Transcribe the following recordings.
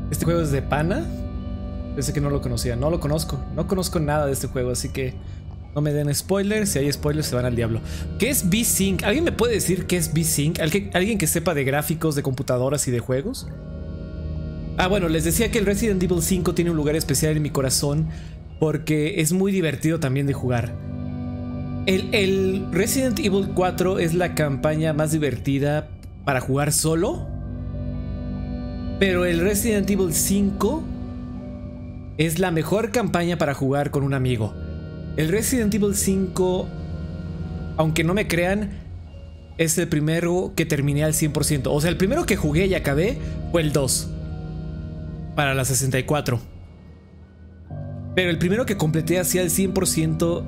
Este juego es de pana. Pensé que no lo conocía. No lo conozco. No conozco nada de este juego, así que no me den spoilers. Si hay spoilers se van al diablo. ¿Qué es V-Sync? ¿Alguien me puede decir qué es V-Sync? ¿Alguien que sepa de gráficos, de computadoras y de juegos? Ah, bueno, les decía que el Resident Evil 5 tiene un lugar especial en mi corazón porque es muy divertido también de jugar. El Resident Evil 4 es la campaña más divertida para jugar solo, pero el Resident Evil 5 es la mejor campaña para jugar con un amigo. El Resident Evil 5, aunque no me crean, es el primero que terminé al 100%. O sea, el primero que jugué y acabé fue el 2 para la 64. Pero el primero que completé así al 100%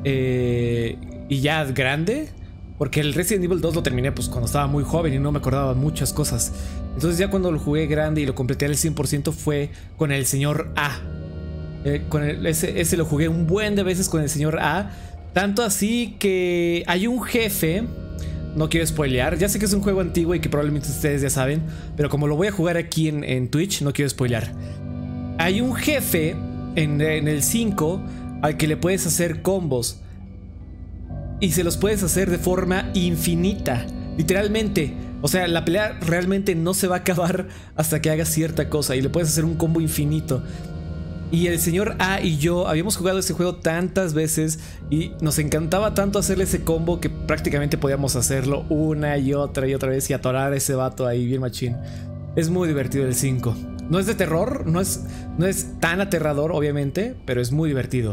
y ya grande, porque el Resident Evil 2 lo terminé pues cuando estaba muy joven y no me acordaba muchas cosas. Entonces ya cuando lo jugué grande y lo completé al 100% fue con el señor A. Ese lo jugué un buen de veces con el señor A. Tanto así que hay un jefe. No quiero spoilear. Ya sé que es un juego antiguo y que probablemente ustedes ya saben, pero como lo voy a jugar aquí en Twitch, no quiero spoilear. Hay un jefe en el 5 al que le puedes hacer combos. Y se los puedes hacer de forma infinita. Literalmente. O sea, la pelea realmente no se va a acabar hasta que hagas cierta cosa. Y le puedes hacer un combo infinito. Y el señor A y yo habíamos jugado ese juego tantas veces y nos encantaba tanto hacerle ese combo que prácticamente podíamos hacerlo una y otra vez y atorar a ese vato ahí bien machín. Es muy divertido el 5. No es de terror, no es tan aterrador obviamente, pero es muy divertido.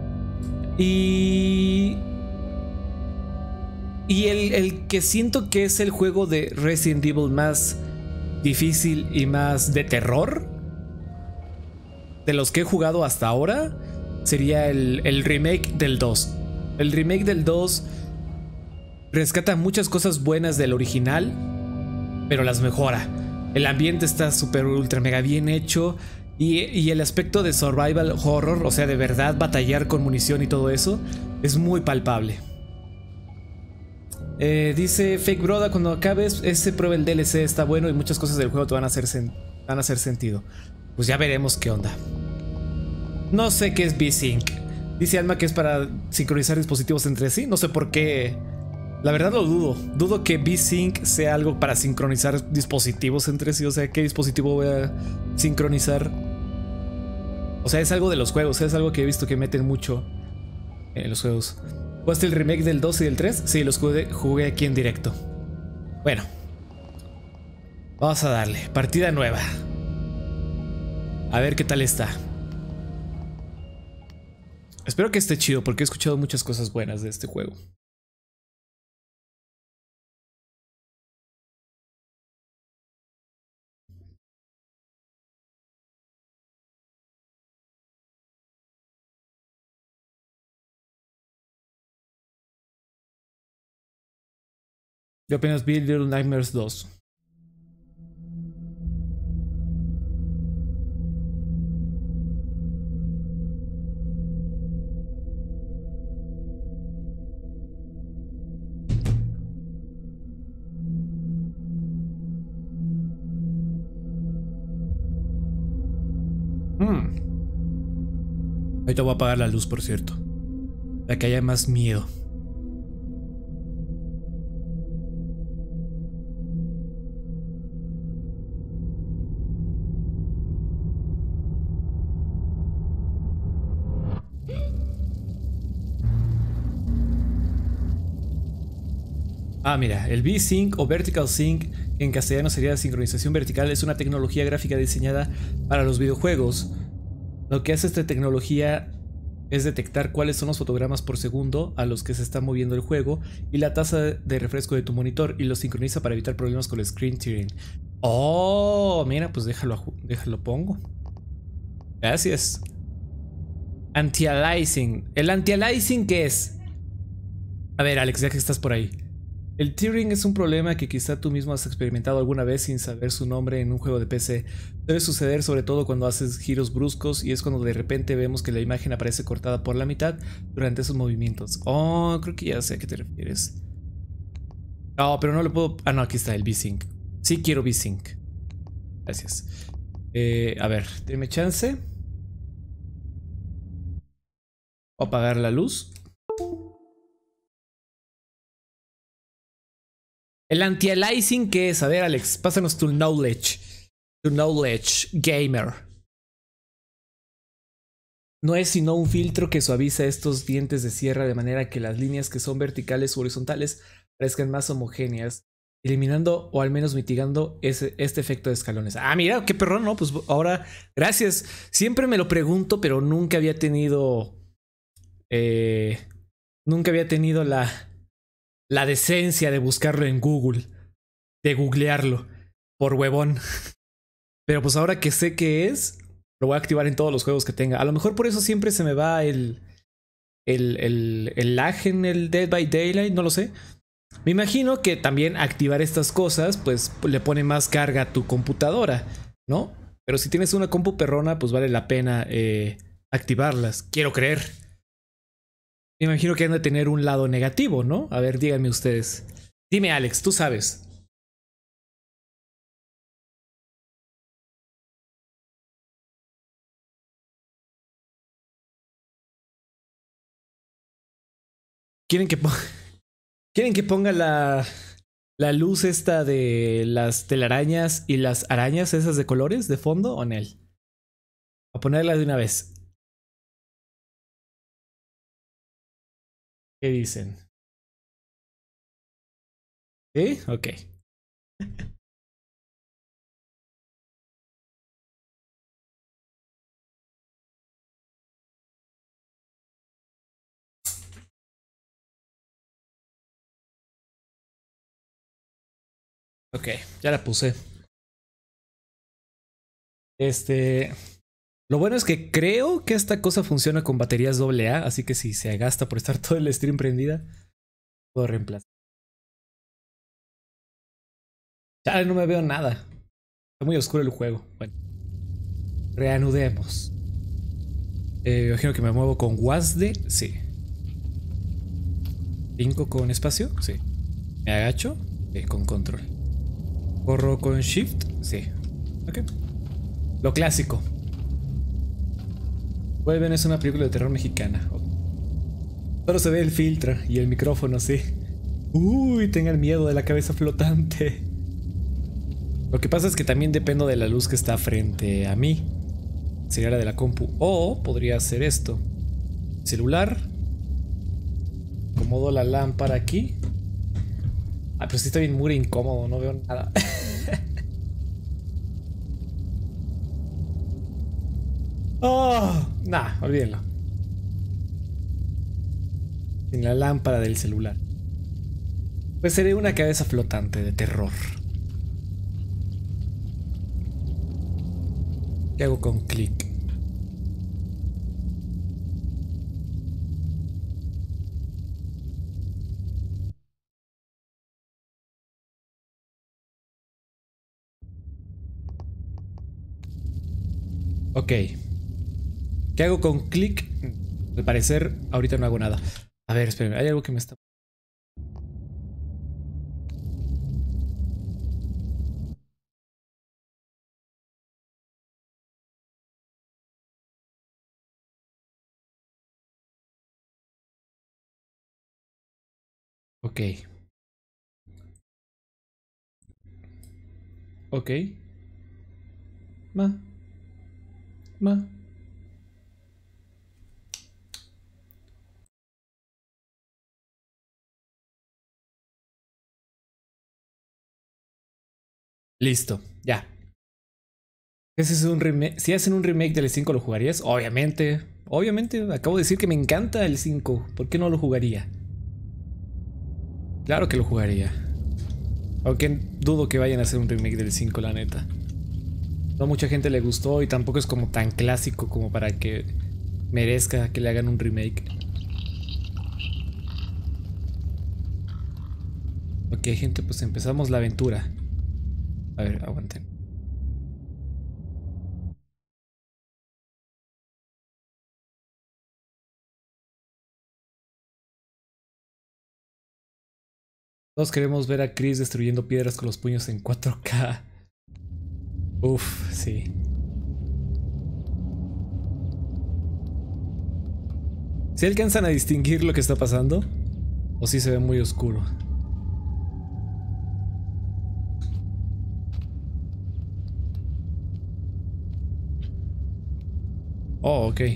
Y el que siento que es el juego de Resident Evil más difícil y más de terror de los que he jugado hasta ahora sería el remake del 2. El remake del 2 rescata muchas cosas buenas del original, pero las mejora. El ambiente está súper ultra mega bien hecho y el aspecto de survival horror, o sea, de verdad batallar con munición y todo eso, es muy palpable. Dice Fake Broda, cuando acabes ese prueba el DLC, está bueno y muchas cosas del juego te van a hacer sentido. Pues ya veremos qué onda. No sé qué es V-Sync. Dice Alma que es para sincronizar dispositivos entre sí. No sé por qué. La verdad lo dudo. Dudo que V-Sync sea algo para sincronizar dispositivos entre sí. O sea, ¿qué dispositivo voy a sincronizar? O sea, es algo de los juegos. Es algo que he visto que meten mucho en los juegos. ¿Jugaste el remake del 2 y del 3? Sí, los jugué aquí en directo. Bueno. Vamos a darle. Partida nueva. A ver qué tal está. Espero que esté chido porque he escuchado muchas cosas buenas de este juego. Yo apenas vi Little Nightmares 2. Ahorita voy a apagar la luz, por cierto. Para que haya más miedo. Ah, mira, el V-Sync o Vertical Sync, que en castellano sería sincronización vertical, es una tecnología gráfica diseñada para los videojuegos. Lo que hace esta tecnología es detectar cuáles son los fotogramas por segundo a los que se está moviendo el juego y la tasa de refresco de tu monitor y lo sincroniza para evitar problemas con el screen tearing. Oh, mira, pues déjalo pongo. Gracias. Anti-aliasing. ¿El anti-aliasing qué es? A ver, Alex, ya que estás por ahí. El tearing es un problema que quizá tú mismo has experimentado alguna vez sin saber su nombre en un juego de PC. Debe suceder sobre todo cuando haces giros bruscos y es cuando de repente vemos que la imagen aparece cortada por la mitad durante esos movimientos. Oh, creo que ya sé a qué te refieres. No, pero no lo puedo... Ah, no, aquí está el V-Sync. Sí quiero V-Sync. Gracias. A ver, dime chance. O apagar la luz. El anti-aliasing, ¿qué es? A ver, Alex, pásanos tu knowledge. Tu knowledge gamer. No es sino un filtro que suaviza estos dientes de sierra de manera que las líneas que son verticales o horizontales parezcan más homogéneas, eliminando o al menos mitigando este efecto de escalones. Ah, mira, qué perrón, ¿no? Pues ahora, gracias. Siempre me lo pregunto, pero nunca había tenido... nunca había tenido la decencia de buscarlo en Google, de googlearlo, por huevón. Pero pues ahora que sé qué es, lo voy a activar en todos los juegos que tenga. A lo mejor por eso siempre se me va el lag en el Dead by Daylight, no lo sé. Me imagino que también activar estas cosas, pues le pone más carga a tu computadora, ¿no? Pero si tienes una compu perrona, pues vale la pena activarlas. Quiero creer. Me imagino que han de tener un lado negativo, ¿no? A ver, díganme ustedes. Dime, Alex, tú sabes. ¿Quieren que, ¿quieren que ponga la luz esta de las telarañas y las arañas esas de colores de fondo o en él? A ponerla de una vez. ¿Qué dicen? ¿Sí? Ok. Ok, ya la puse. Lo bueno es que creo que esta cosa funciona con baterías AA, así que si se gasta por estar todo el stream prendida, puedo reemplazar. Ya no me veo nada. Está muy oscuro el juego. Bueno, reanudemos. Me imagino que me muevo con WASD. Sí. 5 con espacio. Sí. Me agacho. Sí, con control. Corro con shift. Sí. Ok. Lo clásico. Vuelven es una película de terror mexicana. Solo se ve el filtro y el micrófono, sí. Uy, tengan miedo de la cabeza flotante. Lo que pasa es que también dependo de la luz que está frente a mí. Sería la de la compu. O podría ser esto. Celular. Acomodo la lámpara aquí. Ah, pero sí está bien muy incómodo, no veo nada. Oh, nah, olvídenlo. En la lámpara del celular. Pues sería una cabeza flotante de terror. ¿Qué hago con clic? Ok. ¿Qué hago con clic? Al parecer, ahorita no hago nada. A ver, espérenme, hay algo que me está... Ok. Ok. Ma. Ma. Listo, ya. Ese es un remake. Si hacen un remake del 5, ¿lo jugarías? Obviamente. Obviamente, acabo de decir que me encanta el 5. ¿Por qué no lo jugaría? Claro que lo jugaría. Aunque dudo que vayan a hacer un remake del 5, la neta. No mucha gente le gustó y tampoco es como tan clásico como para que merezca que le hagan un remake. Ok, gente, pues empezamos la aventura. A ver, aguanten. Todos queremos ver a Chris destruyendo piedras con los puños en 4K. Uf, sí. ¿Se alcanzan a distinguir lo que está pasando? ¿O sí se ve muy oscuro? Oh, ok.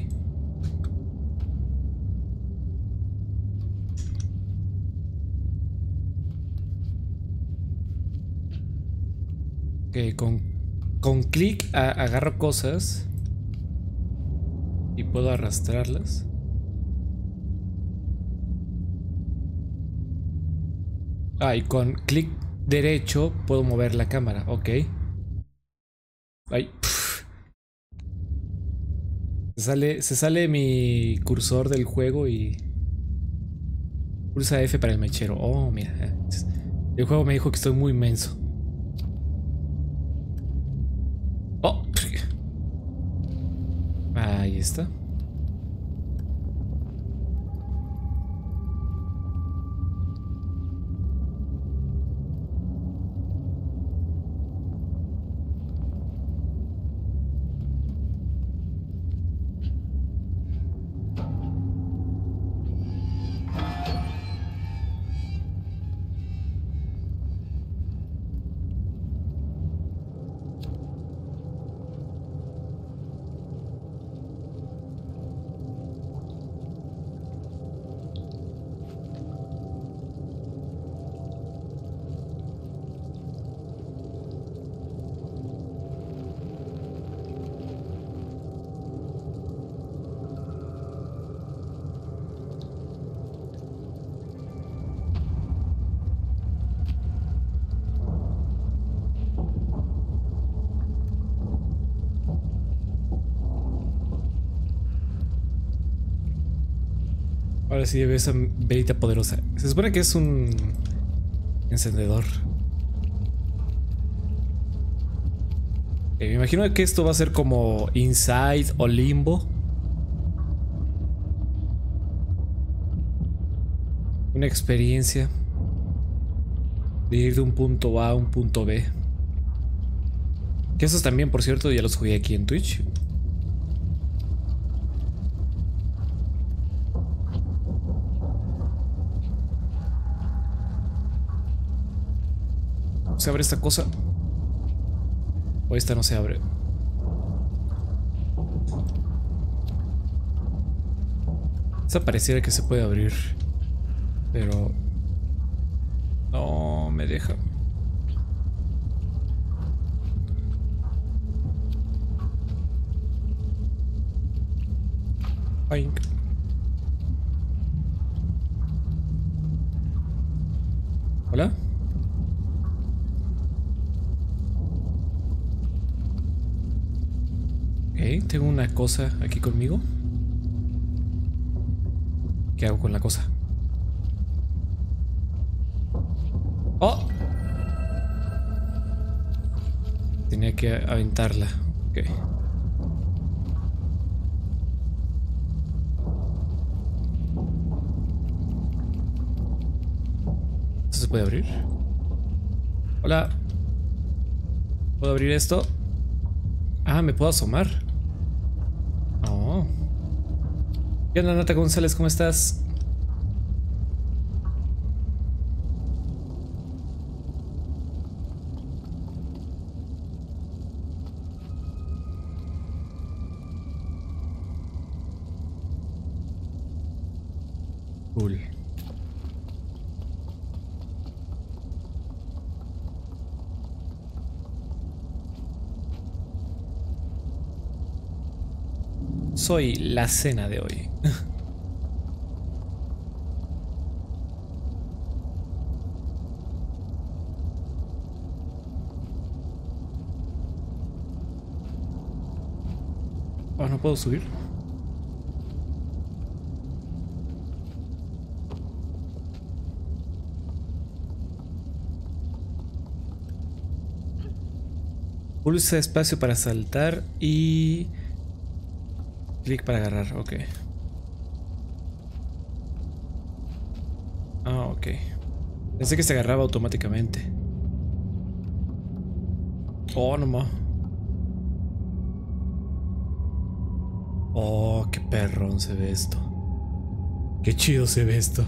Ok, con clic agarro cosas y puedo arrastrarlas. Ah, y con clic derecho puedo mover la cámara, ok. Ay, se sale mi cursor del juego y pulsa F para el mechero. Oh, mira. El juego me dijo que estoy muy menso. Oh, ahí está. Ahora sí llevé esa velita poderosa. Se supone que es un encendedor. Me imagino que esto va a ser como Inside o Limbo. Una experiencia de ir de un punto A a un punto B. Que esos también, por cierto, ya los jugué aquí en Twitch. ¿Se abre esta cosa? O esta no se abre. Esta pareciera que se puede abrir. Pero... no me deja. Boink. ¿Hola? Ok, tengo una cosa aquí conmigo. ¿Qué hago con la cosa? ¡Oh! Tenía que aventarla. Ok. ¿Esto se puede abrir? Hola. ¿Puedo abrir esto? Ah, me puedo asomar. Oh. ¿Qué onda, Nata González? ¿Cómo estás? Cool. Soy la cena de hoy. Oh, no puedo subir. Pulsa espacio para saltar y clic para agarrar, ok. Ah, ok. Pensé que se agarraba automáticamente. Oh, no ma. Oh, qué perrón se ve esto. Qué chido se ve esto.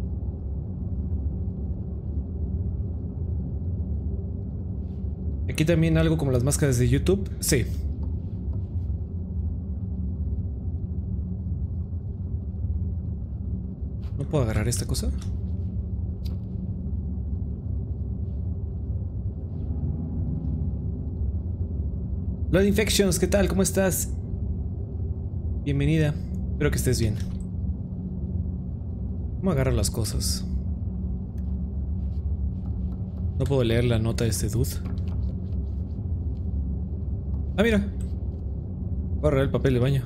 Aquí también algo como las máscaras de YouTube. Sí. ¿No puedo agarrar esta cosa? Blood Infections, ¿qué tal? ¿Cómo estás? Bienvenida. Espero que estés bien. ¿Cómo agarro las cosas? No puedo leer la nota de este dude. Ah, mira. Voy a agarrar el papel de baño.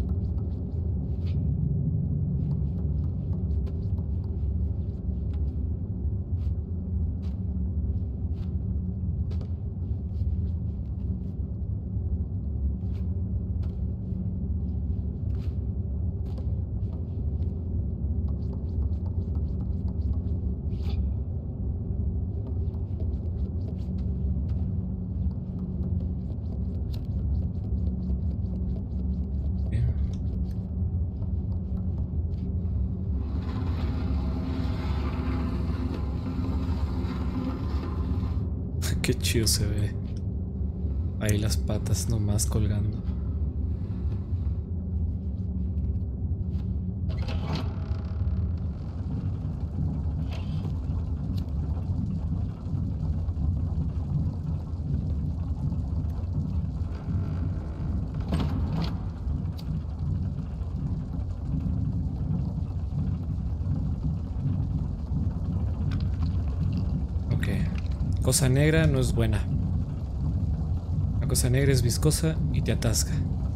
Qué chido se ve. Ahí las patas nomás colgando. Cosa negra no es buena. La cosa negra es viscosa y te atasca.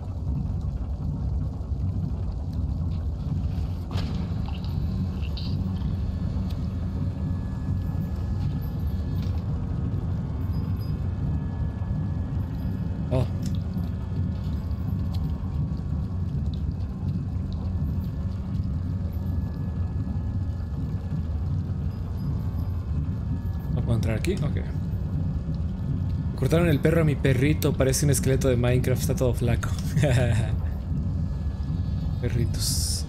Oh. ¿No puedo entrar aquí? Ok. Cortaron el perro a mi perrito, parece un esqueleto de Minecraft, está todo flaco. Perritos.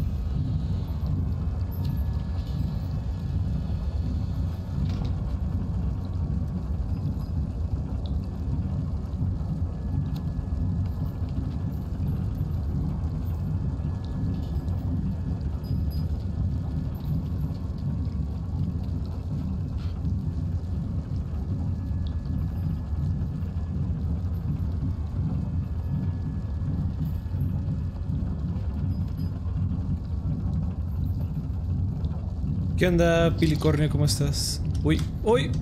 ¿Qué onda, Pilicornio? ¿Cómo estás? Uy, uy.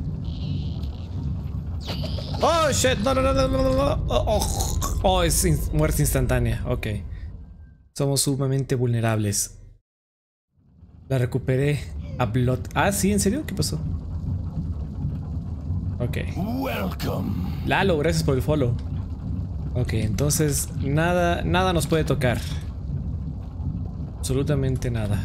Oh, shit. No, no, no, no, no, no. Oh, es muerte instantánea. Ok. Somos sumamente vulnerables. La recuperé a Blood. Ah, sí, ¿en serio? ¿Qué pasó? Ok. Lalo, gracias por el follow. Ok, entonces nada nos puede tocar. Absolutamente nada.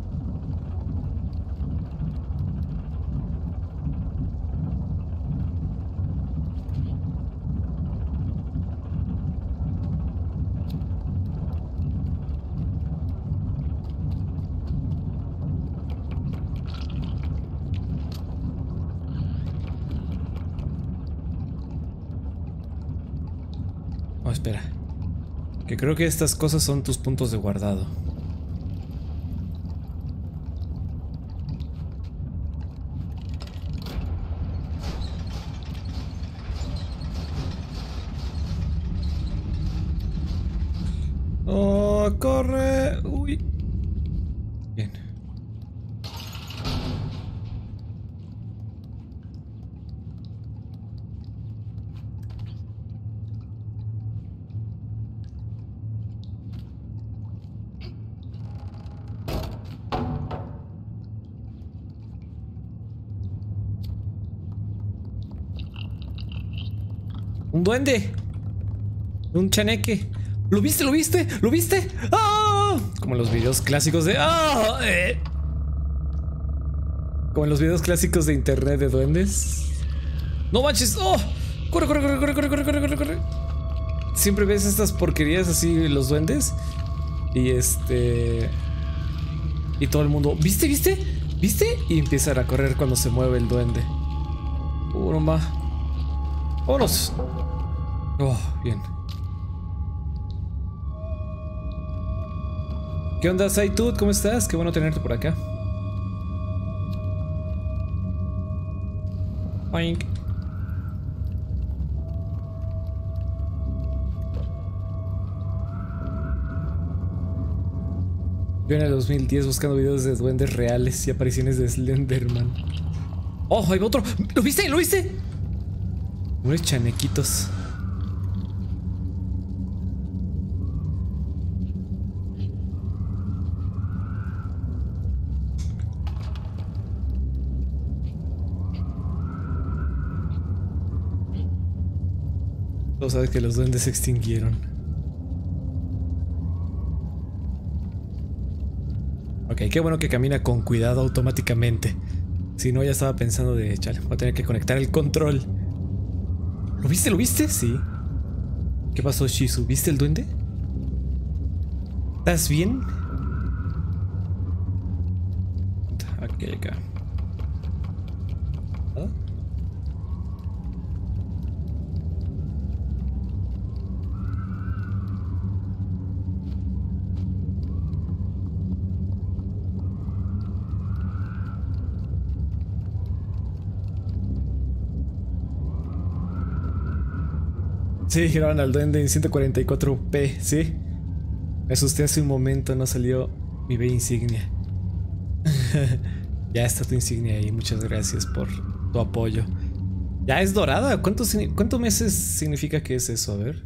Oh, espera. Que creo que estas cosas son tus puntos de guardado. Oh, corre. Uy. Bien. Un duende. Un chaneque. ¿Lo viste? ¿Lo viste? ¿Lo viste? ¡Ah! Como en los videos clásicos de... ¡Ah! Como en los videos clásicos de internet de duendes. ¡No manches! ¡Oh! ¡Corre, corre, corre, corre, corre, corre, corre, corre, corre! Siempre ves estas porquerías así, los duendes. Y Y todo el mundo, ¿viste? ¿Viste? ¿Viste? Y empiezan a correr cuando se mueve el duende. No más. ¡Vámonos! Oh, bien. ¿Qué onda, Saitud? ¿Cómo estás? Qué bueno tenerte por acá. Oink. Yo en el 2010 buscando videos de duendes reales y apariciones de Slenderman. ¡Oh, ahí va otro! ¿Lo viste? ¿Lo viste? Unos chanequitos. Todos saben que los duendes se extinguieron. Ok, qué bueno que camina con cuidado automáticamente. Si no, ya estaba pensando de, chale, voy a tener que conectar el control. ¿Lo viste? ¿Lo viste? Sí. ¿Qué pasó, Shizu? ¿Viste el duende? ¿Estás bien? Ok, acá. ¿Ah? Sí, graban al duende en 144p, sí. Me asusté hace un momento, no salió mi bella insignia. Ya está tu insignia ahí, muchas gracias por tu apoyo. Ya es dorada, ¿cuántos meses significa que es eso? A ver.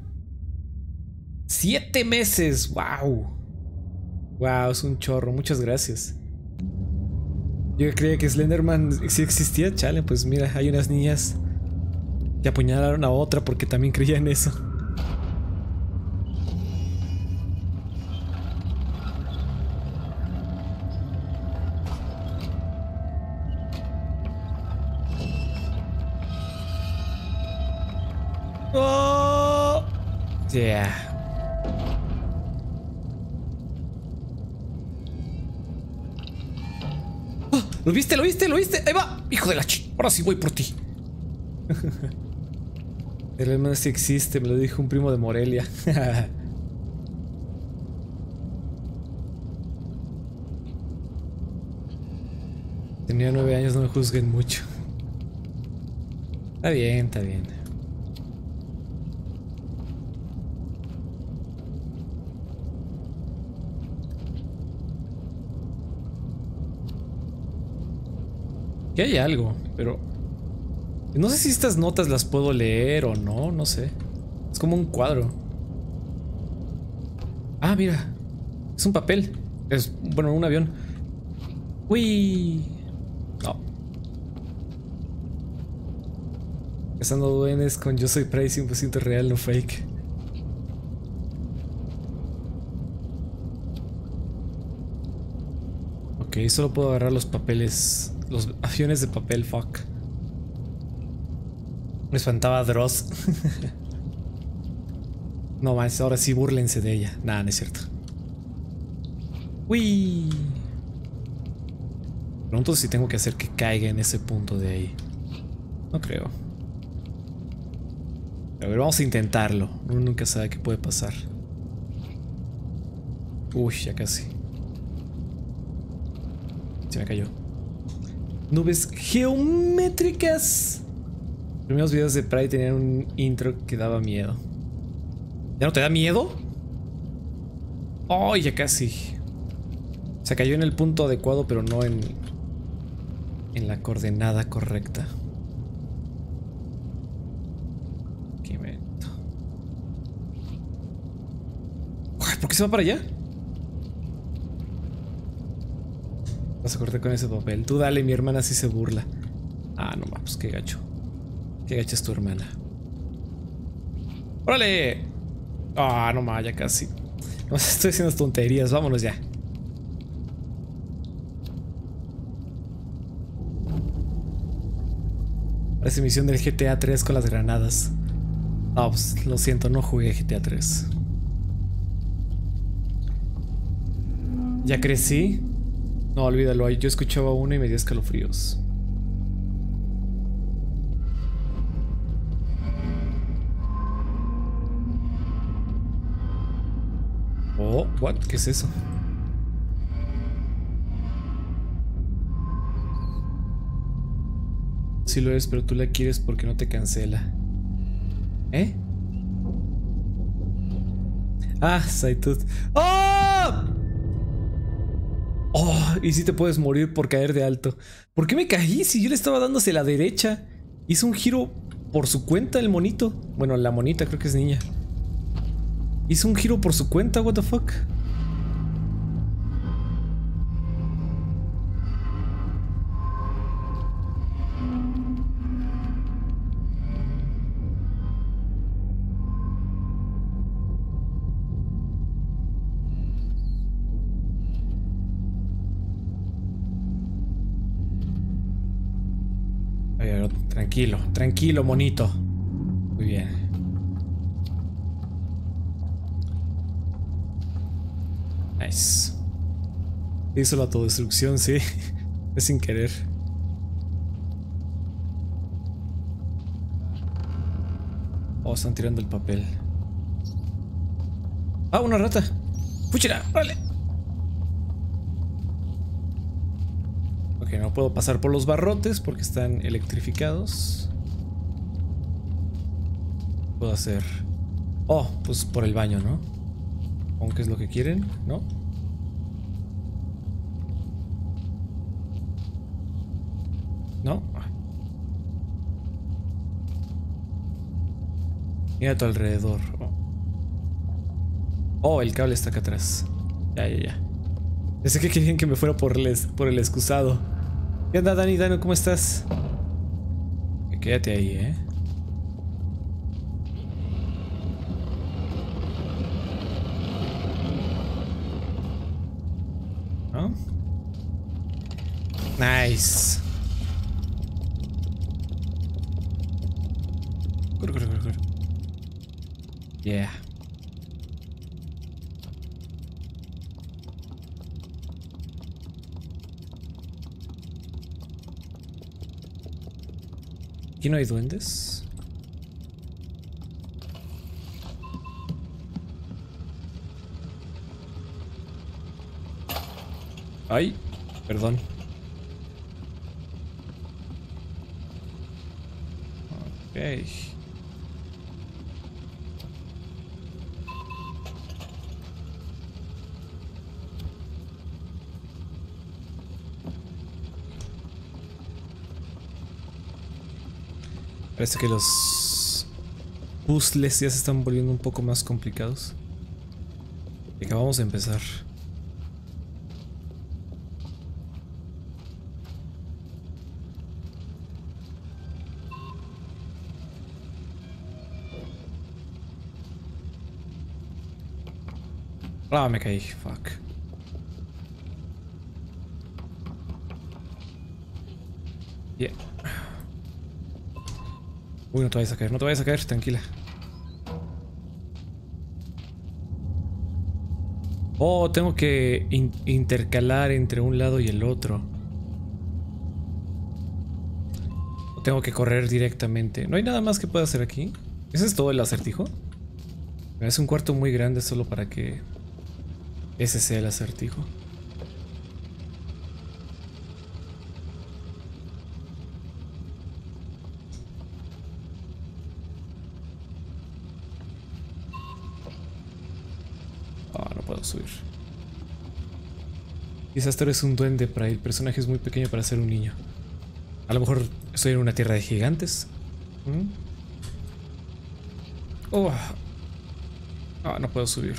7 meses, wow. Wow, es un chorro, muchas gracias. Yo creía que Slenderman sí existía, chale, pues mira, hay unas niñas que apuñalaron a otra porque también creía en eso. Oh, yeah. Oh, ¿lo viste? ¿Lo viste? ¿Lo viste? Ahí va, hijo de la ahora sí voy por ti. El hermano sí existe, me lo dijo un primo de Morelia. Tenía 9 años, no me juzguen mucho. Está bien, está bien. Aquí hay algo, pero no sé si estas notas las puedo leer o no, no sé. Es como un cuadro. Ah, mira. Es un papel. Es, bueno, un avión. Uy. No. Cazando duendes con Yo Soy Prey 100% real, no fake. Ok, solo puedo agarrar los papeles. Los aviones de papel, fuck. Me espantaba Dross. No más, ahora sí búrlense de ella. Nah, no es cierto. Uy. Pregunto si tengo que hacer que caiga en ese punto de ahí. No creo. A ver, vamos a intentarlo. Uno nunca sabe qué puede pasar. Uy, ya casi. Se me cayó. Nubes geométricas. Los primeros videos de Pride tenían un intro que daba miedo. ¿Ya no te da miedo? Oh, ya casi. Se cayó en el punto adecuado, pero no en la coordenada correcta. Qué evento. ¿Por qué se va para allá? Vas a cortar con ese papel. Tú dale, mi hermana sí se burla. Ah, no, pues qué gacho. Qué gacha es tu hermana. ¡Órale! Ah, no más, ya casi. No, estoy haciendo tonterías, vámonos ya. Parece misión del GTA 3 con las granadas. No, pues lo siento, no jugué GTA 3. Ya crecí. No, olvídalo, yo escuchaba uno y me dio escalofríos. Oh, what? ¿Qué es eso? Sí lo es, pero tú la quieres porque no te cancela. ¿Eh? Ah, Saitud. ¡Oh! Oh, y si te puedes morir por caer de alto. ¿Por qué me caí si yo le estaba dando hacia la derecha? Hizo un giro por su cuenta el monito. Bueno, la monita creo que es niña. Hizo un giro por su cuenta, what the fuck. A ver, tranquilo, tranquilo, monito. Muy bien. Nice. Hizo la autodestrucción, sí. Es sin querer. Oh, están tirando el papel. Ah, una rata. ¡Fúchila! ¡Órale! Ok, no puedo pasar por los barrotes porque están electrificados. Puedo hacer... Oh, pues por el baño, ¿no? Aunque es lo que quieren, ¿no? ¿No? Mira a tu alrededor. Oh, el cable está acá atrás. Ya. Pensé que querían que me fuera por el excusado. ¿Qué onda, Dani? Dani, ¿cómo estás? Quédate ahí, ¿eh? ¿No? Nice. Corre. Yeah. ¿Aquí no hay duendes? Ay, perdón. Ok. Parece que los puzzles ya se están volviendo un poco más complicados. Y acabamos de empezar. Ah, me caí, fuck. Yeah. Uy, no te vayas a caer, tranquila. Oh, tengo que intercalar entre un lado y el otro. O tengo que correr directamente. ¿No hay nada más que pueda hacer aquí? ¿Ese es todo el acertijo? Es un cuarto muy grande solo para que ese sea el acertijo. No puedo subir. Quizás tú eres un duende, para el personaje es muy pequeño para ser un niño. A lo mejor estoy en una tierra de gigantes. Oh. No puedo subir.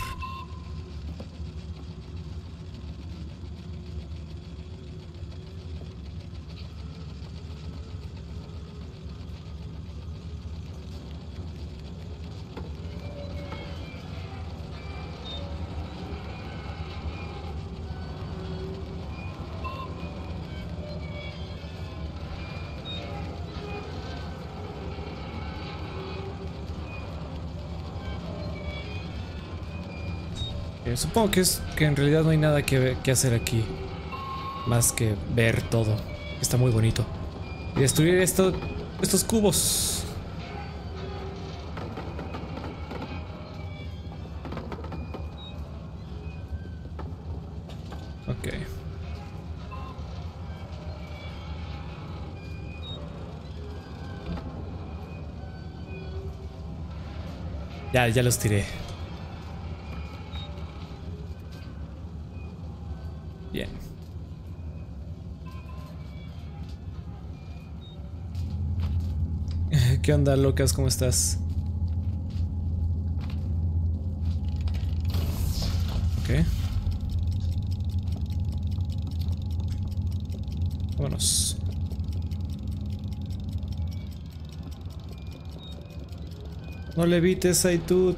Supongo que en realidad no hay nada que hacer aquí. más que ver todo. Está muy bonito. Y destruir estos cubos. Ok. Ya los tiré. Bien. ¿Qué onda, locas? ¿Cómo estás? Ok. Vámonos. No le evites, Aitut.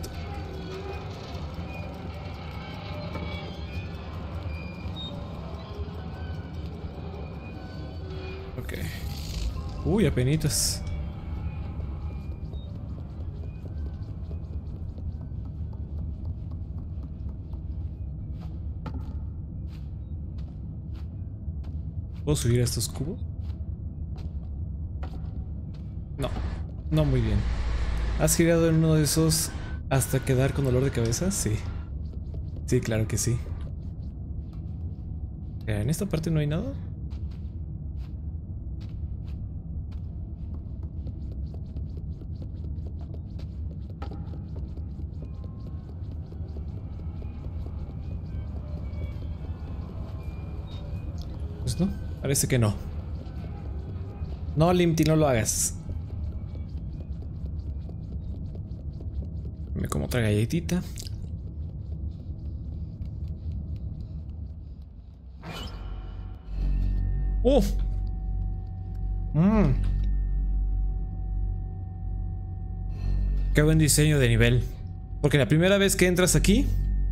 Ok. Uy, apenitas. ¿Puedo subir a estos cubos? No, no muy bien. ¿Has girado en uno de esos hasta quedar con dolor de cabeza? Sí. Sí, claro que sí. ¿En esta parte no hay nada? Pues no, parece que no. No, Limpty, no lo hagas. Me como otra galletita. ¡Oh! Qué buen diseño de nivel. Porque la primera vez que entras aquí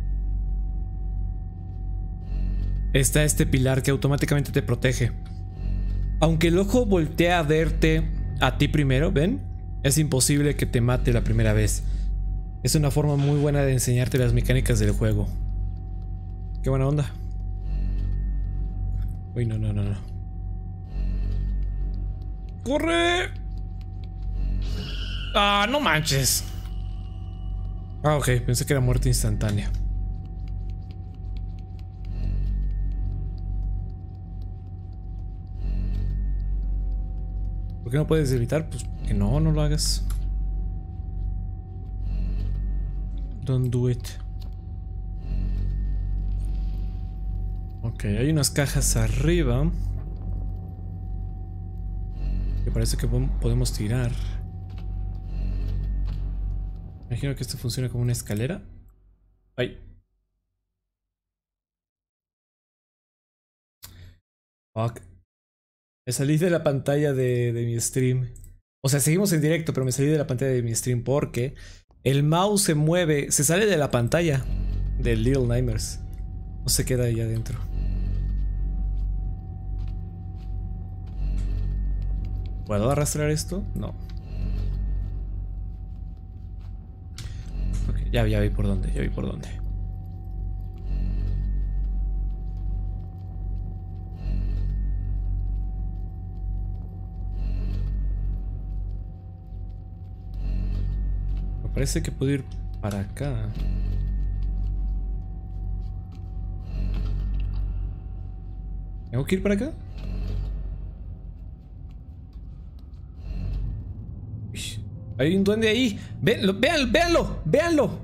está este pilar que automáticamente te protege. Aunque el ojo voltea a verte a ti primero, ¿ven? Es imposible que te mate la primera vez. Es una forma muy buena de enseñarte las mecánicas del juego. Qué buena onda. Uy, no. ¡Corre! ¡Ah, no manches! Ah, ok, pensé que era muerte instantánea. ¿Por qué no puedes evitar? Pues que no lo hagas. Don't do it. Ok, hay unas cajas arriba que parece que podemos tirar. Imagino que esto funciona como una escalera. ¡Ay! Fuck. Me salí de la pantalla de mi stream. O sea, seguimos en directo, pero me salí de la pantalla de mi stream porque el mouse se mueve, se sale de la pantalla del Little Nightmares. No se queda ahí adentro. ¿Puedo arrastrar esto? No. Ok, ya vi por dónde, Me parece que puedo ir para acá. ¿Tengo que ir para acá? Uy, hay un duende ahí. Véanlo.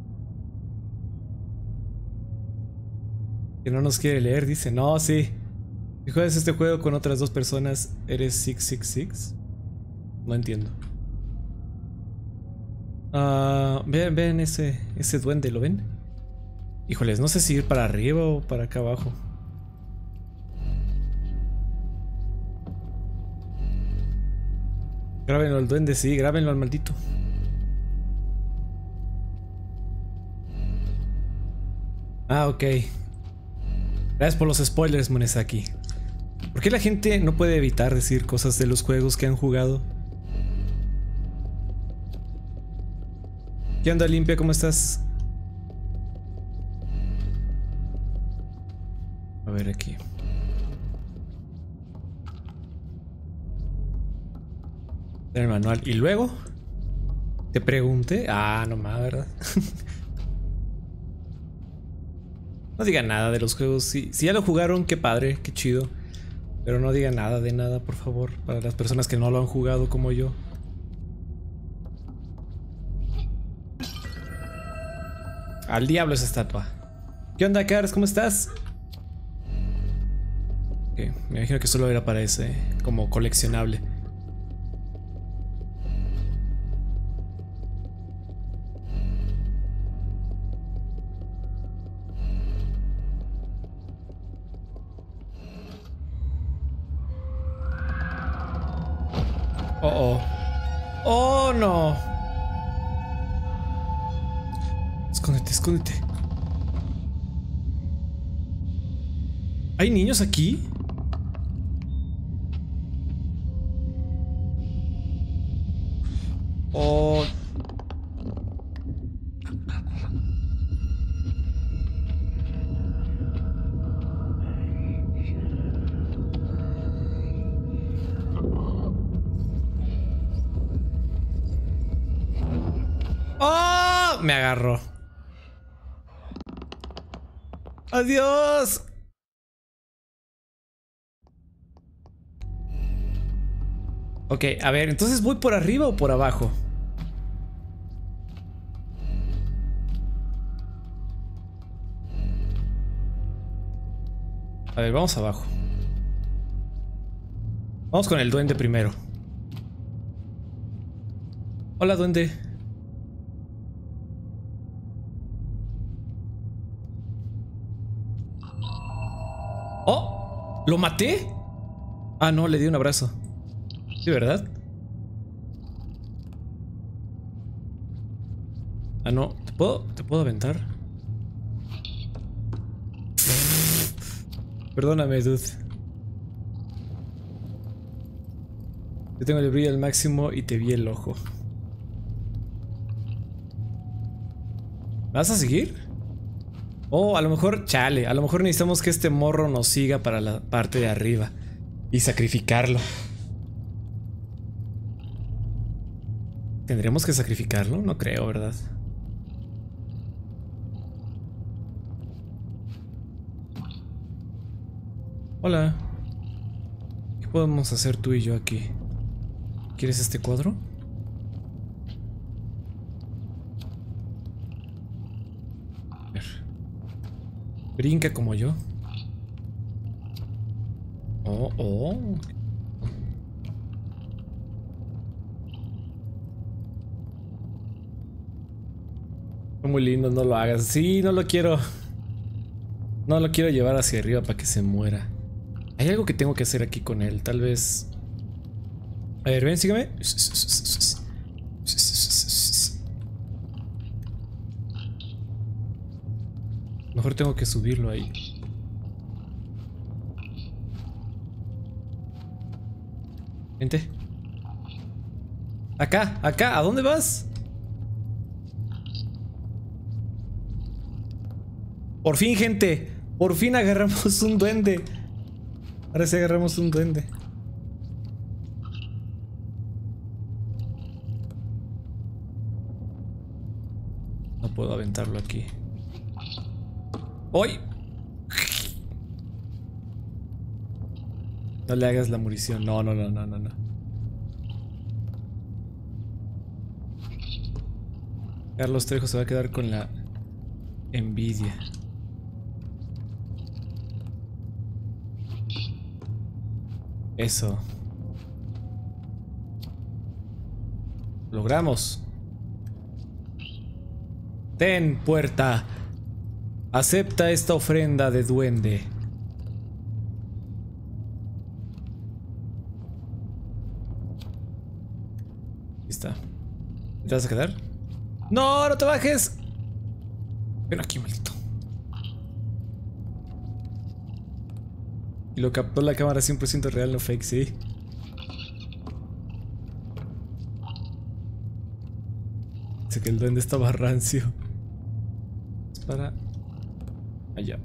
Que no nos quiere leer, dice. No, sí. Si juegas este juego con otras dos personas, ¿eres 666? No entiendo. Vean ese duende, ¿lo ven? Híjoles, no sé si ir para arriba o para acá abajo. Grábenlo al duende, sí, grábenlo al maldito. Ah, ok. Gracias por los spoilers, Monesaki. ¿Por qué la gente no puede evitar decir cosas de los juegos que han jugado? ¿Qué onda, Limpia? ¿Cómo estás? A ver aquí. En el manual. Y luego te pregunté. Ah, no más, ¿verdad? No digan nada de los juegos. Si ya lo jugaron, qué padre, qué chido. Pero no digan nada de nada, por favor. Para las personas que no lo han jugado como yo. Al diablo esa estatua. ¿Qué onda, Cars? ¿Cómo estás? Okay, me imagino que solo era para ese, como coleccionable. Oh, oh. Oh, no. Escóndete, escóndete. ¿Hay niños aquí? Oh. ¡Oh! Me agarró. ¡Adiós! Ok, a ver, entonces ¿voy por arriba o por abajo? A ver, vamos abajo. Vamos con el duende primero. Hola, duende. ¡Oh! ¿Lo maté? Ah, no, le di un abrazo. Sí, ¿verdad? Ah, no. ¿Te puedo aventar? Perdóname, dude. Yo tengo el brillo al máximo y te vi el ojo. ¿Vas a seguir? Oh, a lo mejor, chale, a lo mejor necesitamos que este morro nos siga para la parte de arriba y sacrificarlo. ¿Tendremos que sacrificarlo? No creo, ¿verdad? Hola. ¿Qué podemos hacer tú y yo aquí? ¿Quieres este cuadro? A ver. Brinca como yo. Oh, oh. Muy lindo, no lo hagas. Sí, no lo quiero. No lo quiero llevar hacia arriba para que se muera. Hay algo que tengo que hacer aquí con él. Tal vez... A ver, ven, sígueme. Mejor tengo que subirlo ahí. Vente. Acá, acá. ¿A dónde vas? Por fin, gente. Por fin agarramos un duende. Ahora sí agarramos un duende. No puedo aventarlo aquí. ¡Uy! No le hagas la munición. No, no, no, no, no, no. Carlos Trejo se va a quedar con la envidia. Eso. Logramos. Ten, puerta. Acepta esta ofrenda de duende. Ahí está. ¿Te vas a quedar? ¡No, no te bajes! Ven aquí, maldito. Y lo captó la cámara 100% real, no fake, sí. Dice que el duende estaba rancio. Es para... allá.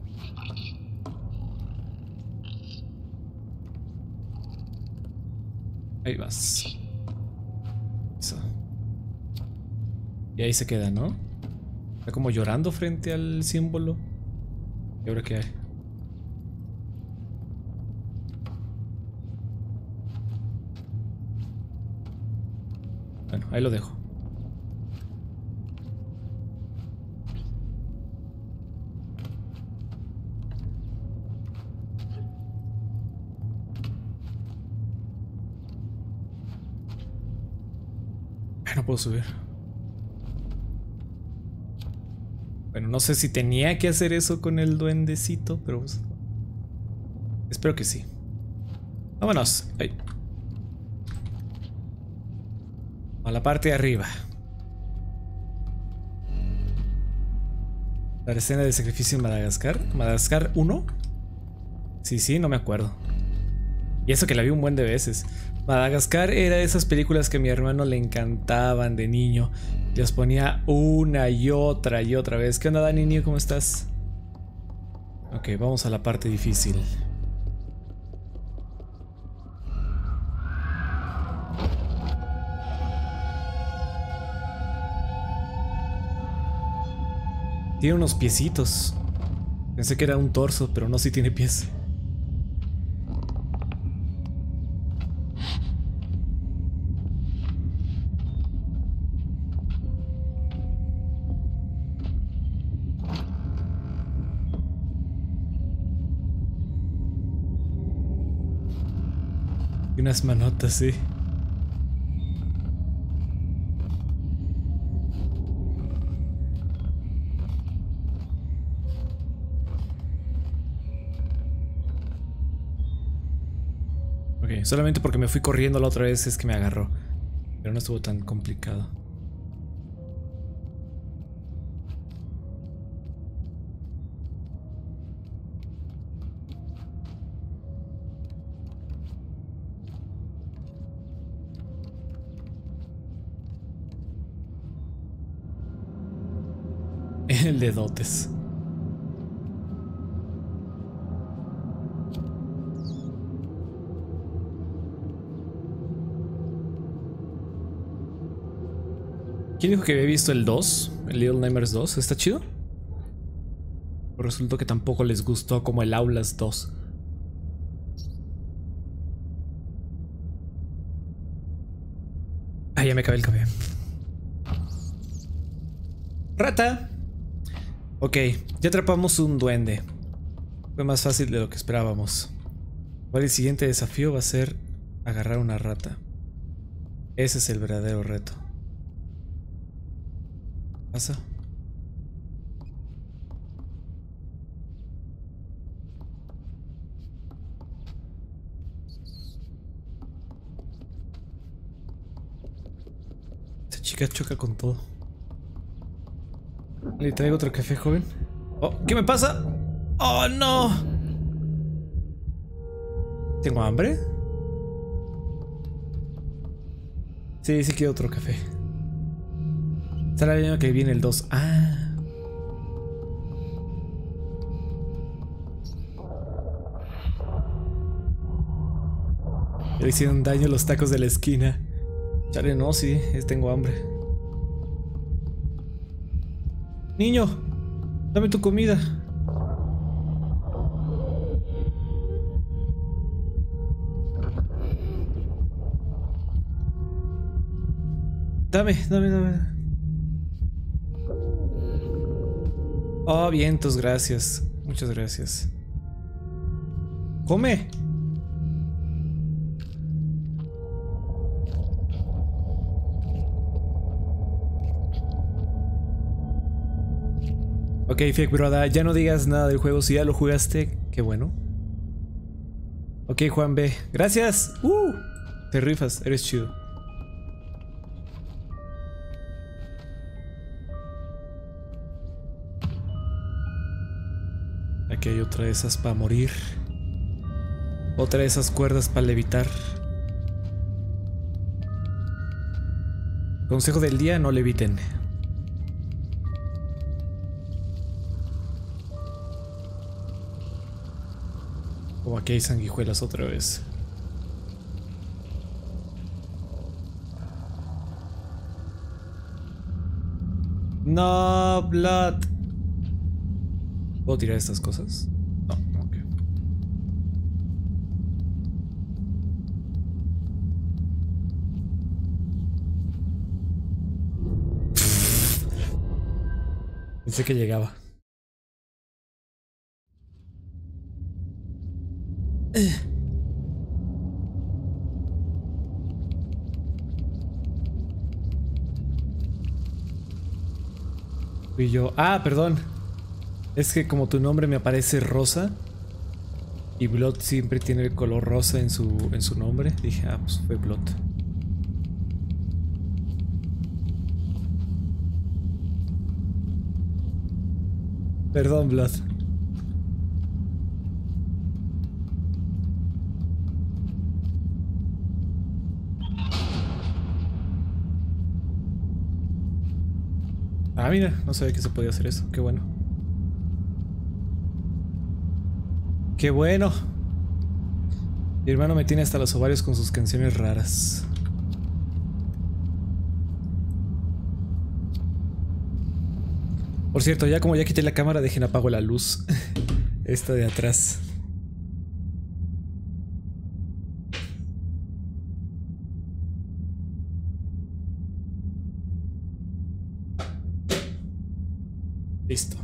Ahí vas. Y ahí se queda, ¿no? Está como llorando frente al símbolo. ¿Y ahora qué hay? Bueno, ahí lo dejo. No puedo subir. Bueno, no sé si tenía que hacer eso con el duendecito, pero pues, espero que sí. Vámonos. Ay. A la parte de arriba. La escena del sacrificio en Madagascar. ¿Madagascar 1? Sí, no me acuerdo. Y eso que la vi un buen de veces. Madagascar era de esas películas que a mi hermano le encantaban de niño. Las ponía una y otra vez. ¿Qué onda, Dani, niño? ¿Cómo estás? Ok, vamos a la parte difícil. Tiene unos piecitos. Pensé que era un torso, pero no, sí tiene pies. Y unas manotas, sí. Ok, solamente porque me fui corriendo la otra vez es que me agarró. Pero no estuvo tan complicado. El de dotes. ¿Quién dijo que había visto el 2? El Little Nightmares 2. ¿Está chido? Pero resultó que tampoco les gustó como el Aulas 2. Ah, ya me acabé el café. ¡Rata! Ok, ya atrapamos un duende. Fue más fácil de lo que esperábamos. Ahora el siguiente desafío va a ser agarrar una rata. Ese es el verdadero reto. ¿Pasa? Esta chica choca con todo. Le traigo otro café, joven. Oh, ¿qué me pasa? ¡Oh, no! ¿Tengo hambre? Sí, quiero otro café. Estará bien que viene el 2. Ah. Le hicieron daño los tacos de la esquina. Chale, no, sí, tengo hambre. Niño, dame tu comida. Dame. Oh, vientos, gracias. Muchas gracias. ¡Come! Ok, Fake Broda, ya no digas nada del juego. Si ya lo jugaste, qué bueno. Ok, Juan B. Gracias. Te rifas, eres chido. Aquí hay otra de esas para morir. Otra de esas cuerdas para levitar. Consejo del día, no leviten. Oh, aquí hay sanguijuelas otra vez. No, Blood. ¿Puedo tirar estas cosas? No, ok. Pensé que llegaba. Fui yo. Ah, perdón. Es que como tu nombre me aparece rosa y Blood siempre tiene el color rosa en su nombre, dije, ah, pues fue Blood. Perdón, Blood. Ah, mira, no sabía que se podía hacer eso. Qué bueno. ¡Qué bueno! Mi hermano me tiene hasta los ovarios con sus canciones raras. Por cierto, ya como ya quité la cámara, dejen apago la luz. Esta de atrás. Listo.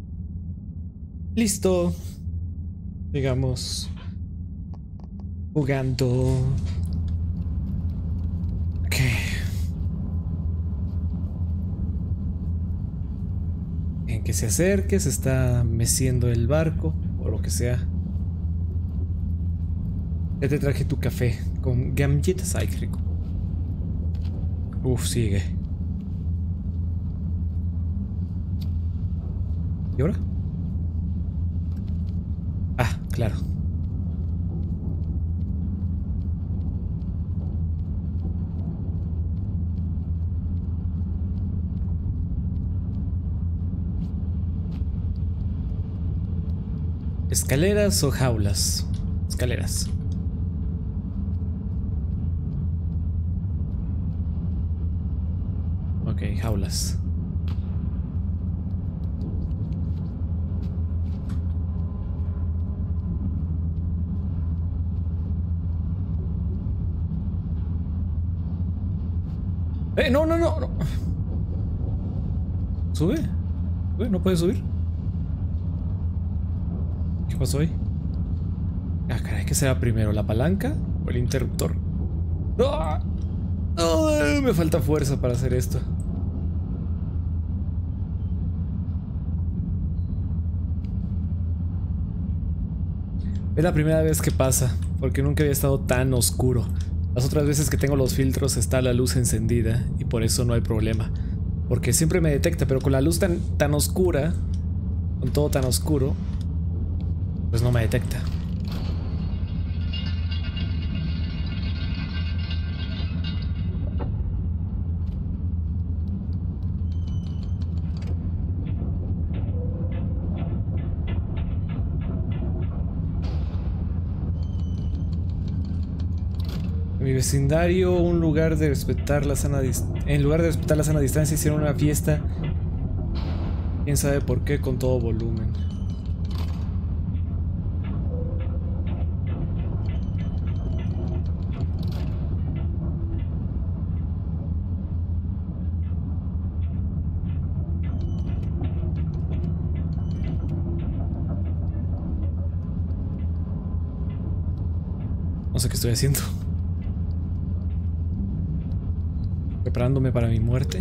Listo. Digamos, jugando. Ok. En que se acerque, se está meciendo el barco o lo que sea. Ya te traje tu café con gamilletas. Ay, qué rico. Uf, sigue. ¿Y ahora? Ah, claro. ¿Escaleras o jaulas? Escaleras. Ok, jaulas. No, no, no, no. Sube. Sube, no puedes subir. ¿Qué pasó ahí? Ah, caray, ¿qué será primero? ¿La palanca o el interruptor? ¡Ah! ¡Ah! Me falta fuerza para hacer esto. Es la primera vez que pasa, porque nunca había estado tan oscuro. Las otras veces que tengo los filtros está la luz encendida y por eso no hay problema. Porque siempre me detecta, pero con la luz tan oscura, con todo tan oscuro, pues no me detecta. En mi vecindario, en lugar de respetar la sana distancia, hicieron una fiesta. Quién sabe por qué, con todo volumen. No sé qué estoy haciendo. Preparándome para mi muerte.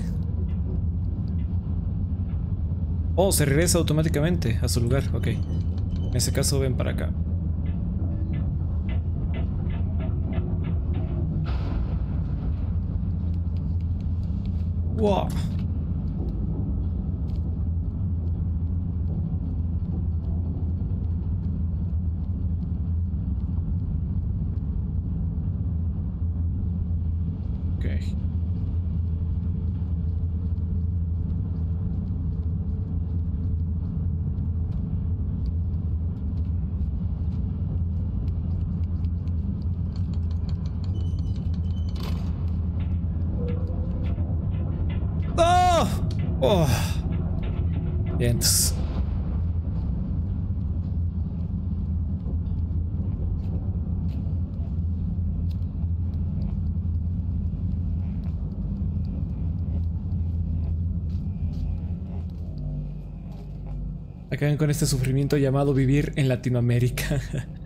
Oh, se regresa automáticamente a su lugar. Ok. En ese caso, ven para acá. Wow. Ok. ¡Oh! ¡Oh! Bien, entonces. Acaben con este sufrimiento llamado vivir en Latinoamérica.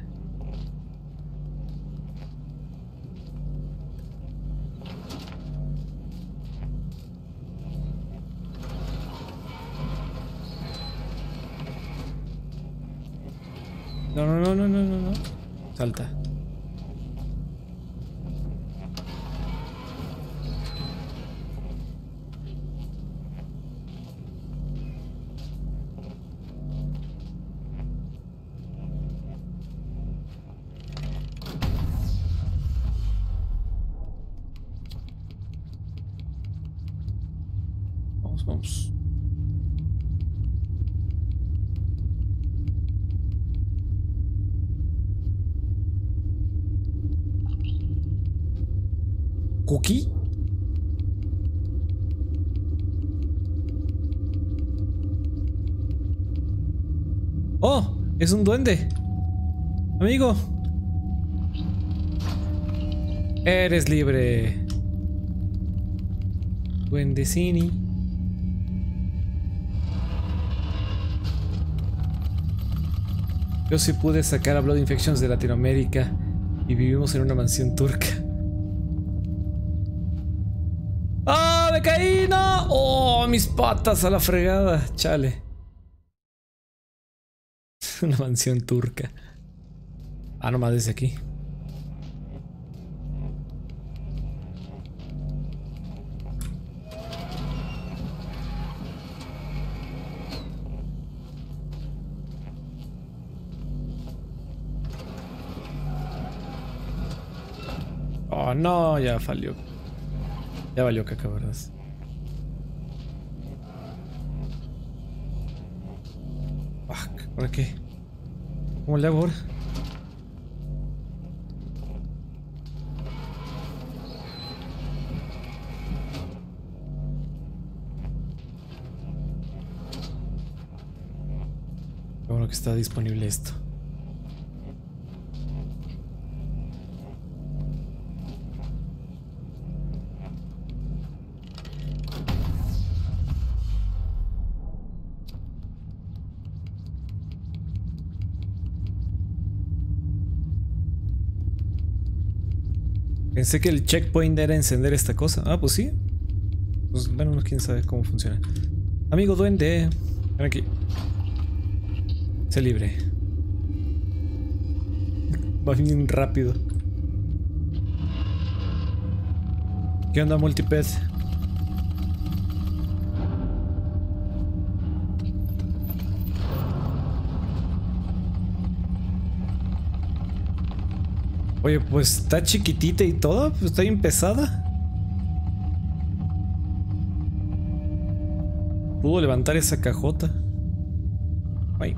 No, no, no, no, no, no, no. Salta. Vamos, vamos. ¿Cookie? ¡Oh! Es un duende. Amigo. Eres libre. Duendecini. Yo sí pude sacar a Blood Infections de Latinoamérica y vivimos en una mansión turca. ¡Ah! ¡Me caí! ¡No! ¡Oh! Mis patas a la fregada. Chale. Una mansión turca. Ah, nomás desde aquí. Oh, no, ya falló. Ya valió caca, ¿verdad? Fuck, ¿para qué? ¿Cómo le hago ahora? Qué bueno que está disponible esto. Pensé que el checkpoint era encender esta cosa. Ah, pues sí. Pues bueno, quién sabe cómo funciona. Amigo duende, ven aquí. Sé libre. Va bien rápido. ¿Qué onda, Multiped? Oye, pues está chiquitita y todo, pues está bien pesada. Pudo levantar esa cajota. Ay.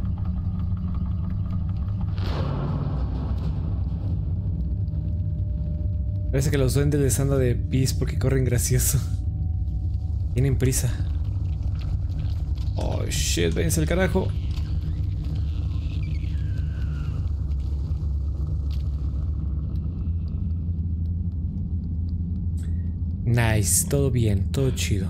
Parece que los duendes les anda de pis porque corren gracioso. Tienen prisa. Oh shit, váyanse al carajo. Nice, todo bien, todo chido.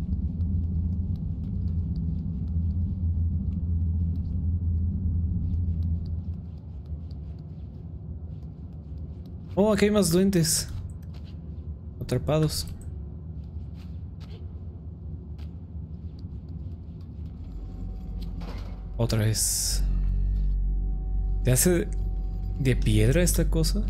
Oh, aquí hay más duendes atrapados. Otra vez. ¿Te hace de piedra esta cosa?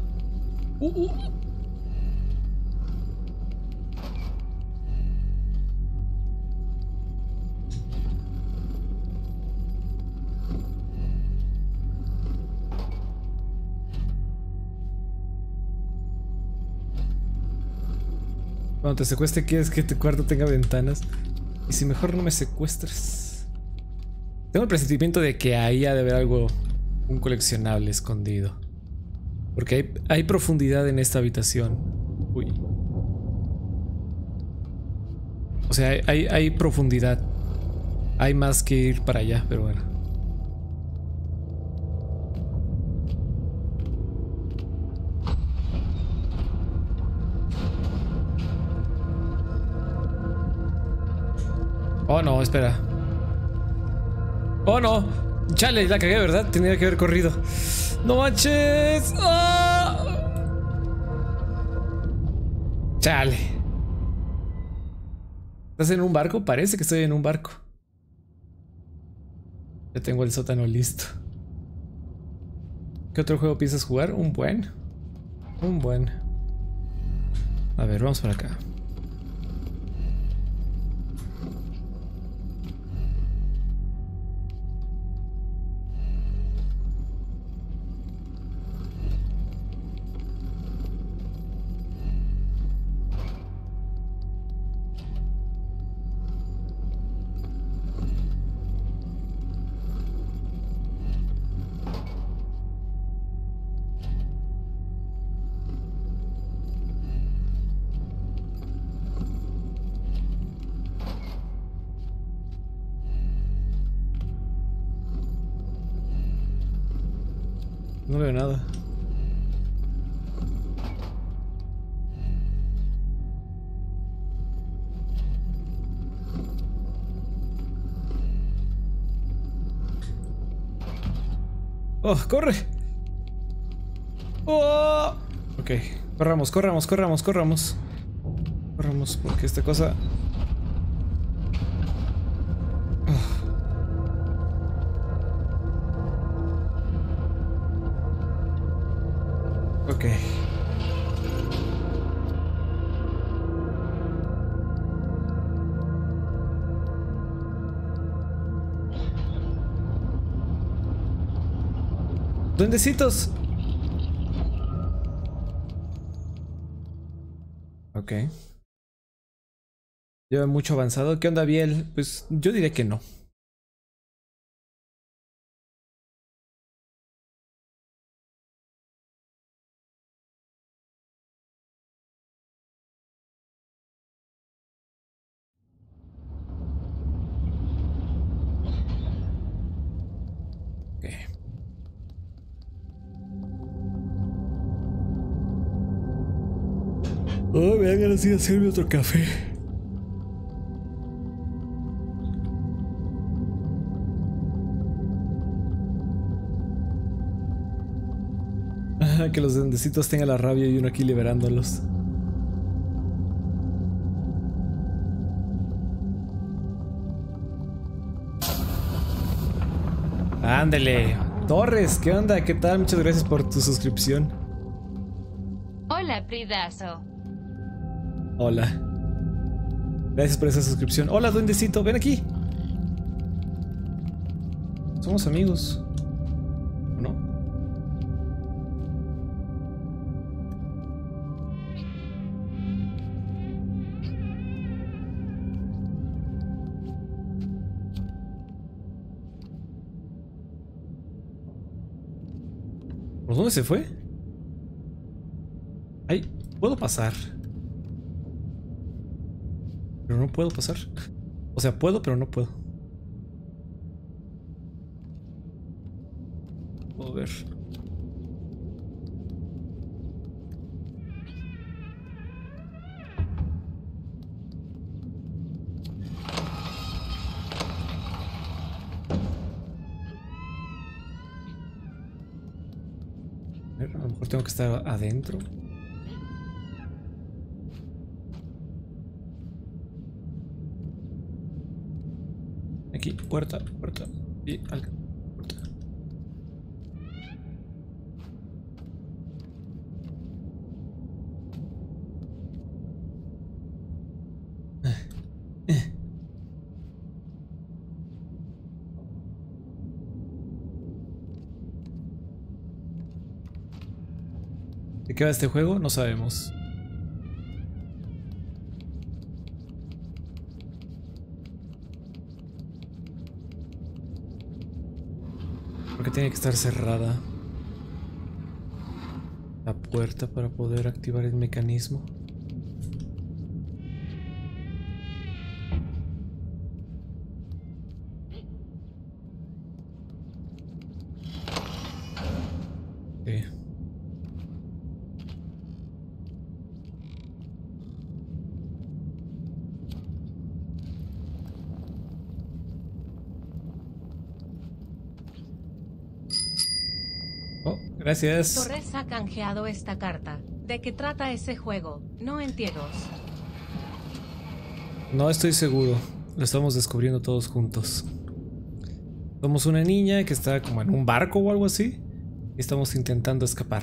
Cuando te secuestre quieres que tu cuarto tenga ventanas. Y si mejor no me secuestres. Tengo el presentimiento de que ahí ha de haber algo, un coleccionable escondido. Porque hay profundidad en esta habitación. Uy. O sea, hay profundidad. Hay más que ir para allá, pero bueno. Oh no, espera. Oh no. Chale, la cagué, ¿verdad? Tenía que haber corrido. ¡No manches! ¡Ah! Chale. ¿Estás en un barco? Parece que estoy en un barco. Ya tengo el sótano listo. ¿Qué otro juego piensas jugar? Un buen. Un buen. A ver, vamos por acá. No veo nada. ¡Oh, corre! ¡Oh! Ok, corramos, corramos, corramos, corramos. Corramos, porque esta cosa... Ok. ¡Duendecitos! Ok. Lleva mucho avanzado. ¿Qué onda, Biel? Pues yo diría que no. Ok. Oh, me dan ganas de hacerme otro café. Que los duendecitos tengan la rabia y uno aquí liberándolos. Ándele. Torres, ¿qué onda? ¿Qué tal? Muchas gracias por tu suscripción. Hola, Pridazo. Hola. Gracias por esa suscripción. Hola, duendecito, ven aquí. Somos amigos. ¿No? ¿Por dónde se fue? Ay, puedo pasar. Pero no puedo pasar. O sea, puedo, pero no puedo. Puedo ver. A ver, a lo mejor tengo que estar adentro. Aquí, puerta, puerta. Y puerta. ¿De qué va este juego? No sabemos. Porque tiene que estar cerrada la puerta para poder activar el mecanismo. Gracias. Torres ha canjeado esta carta. ¿De qué trata ese juego? No entiendo. No estoy seguro. Lo estamos descubriendo todos juntos. Somos una niña que está como en un barco o algo así. Y estamos intentando escapar.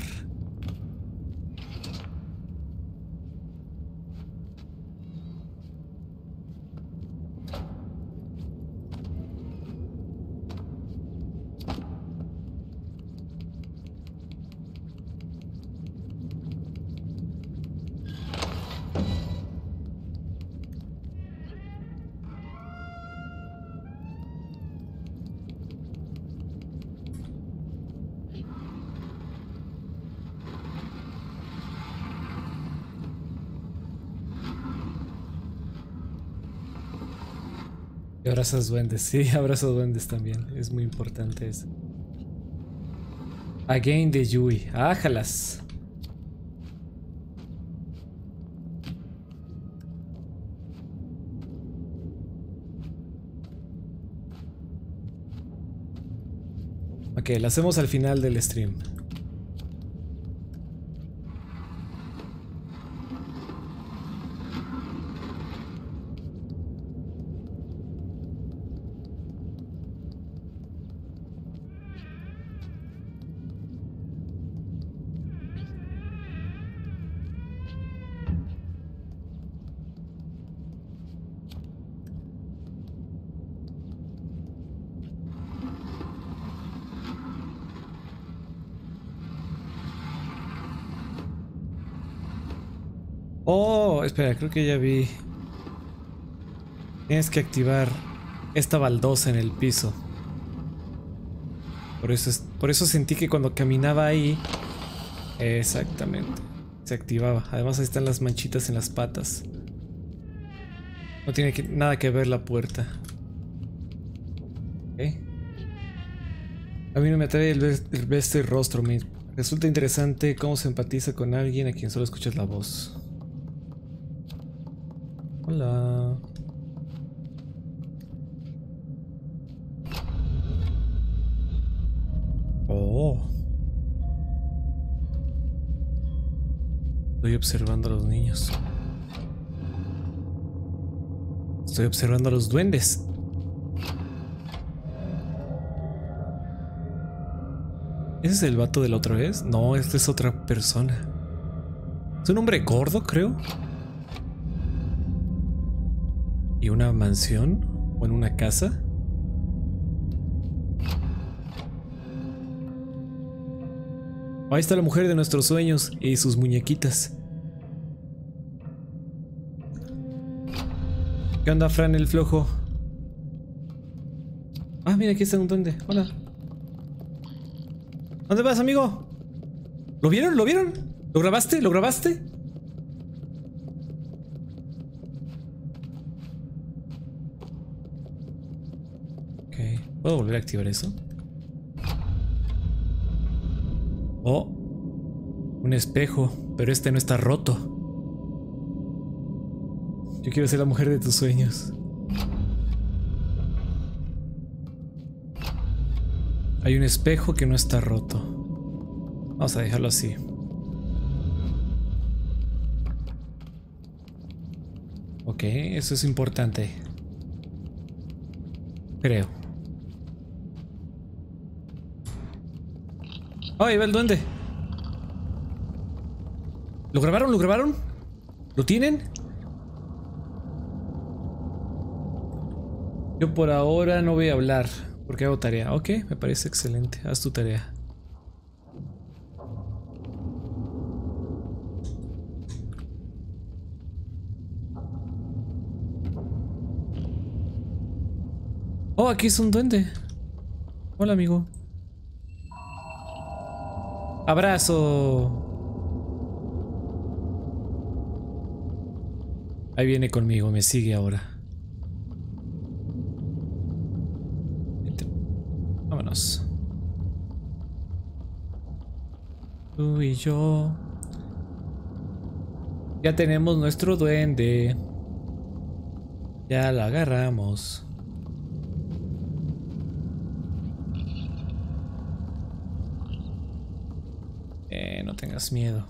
Y abrazas duendes, sí, abrazo duendes también. Es muy importante eso. Again de Yui. Ájalas. Ok, la hacemos al final del stream. Oh, espera, creo que ya vi. Tienes que activar esta baldosa en el piso. Por eso sentí que cuando caminaba ahí... Exactamente. Se activaba. Además ahí están las manchitas en las patas. No tiene nada que ver la puerta. Ok. A mí no me atrae el ver este rostro. Me resulta interesante cómo se empatiza con alguien a quien solo escuchas la voz. Hola. Oh. Estoy observando a los niños. Estoy observando a los duendes. ¿Ese es el vato de la otra vez? No, esta es otra persona. Es un hombre gordo, creo. ¿Y una mansión? ¿O en una casa? Ahí está la mujer de nuestros sueños y sus muñequitas. ¿Qué onda, Fran el flojo? Ah, mira, aquí está un duende. Hola. ¿Dónde vas, amigo? ¿Lo vieron? ¿Lo vieron? ¿Lo grabaste? ¿Lo grabaste? Ok. ¿Puedo volver a activar eso? Oh. Un espejo. Pero este no está roto. Yo quiero ser la mujer de tus sueños. Hay un espejo que no está roto. Vamos a dejarlo así. Ok, eso es importante. Creo. Oh, ahí va el duende. ¿Lo grabaron? ¿Lo grabaron? ¿Lo tienen? Yo por ahora no voy a hablar porque hago tarea. Ok, me parece excelente. Haz tu tarea. Oh, aquí es un duende. Hola, amigo. Abrazo. Ahí viene conmigo, me sigue ahora. Vente. Vámonos. Tú y yo. Ya tenemos nuestro duende. Ya lo agarramos. No tengas miedo.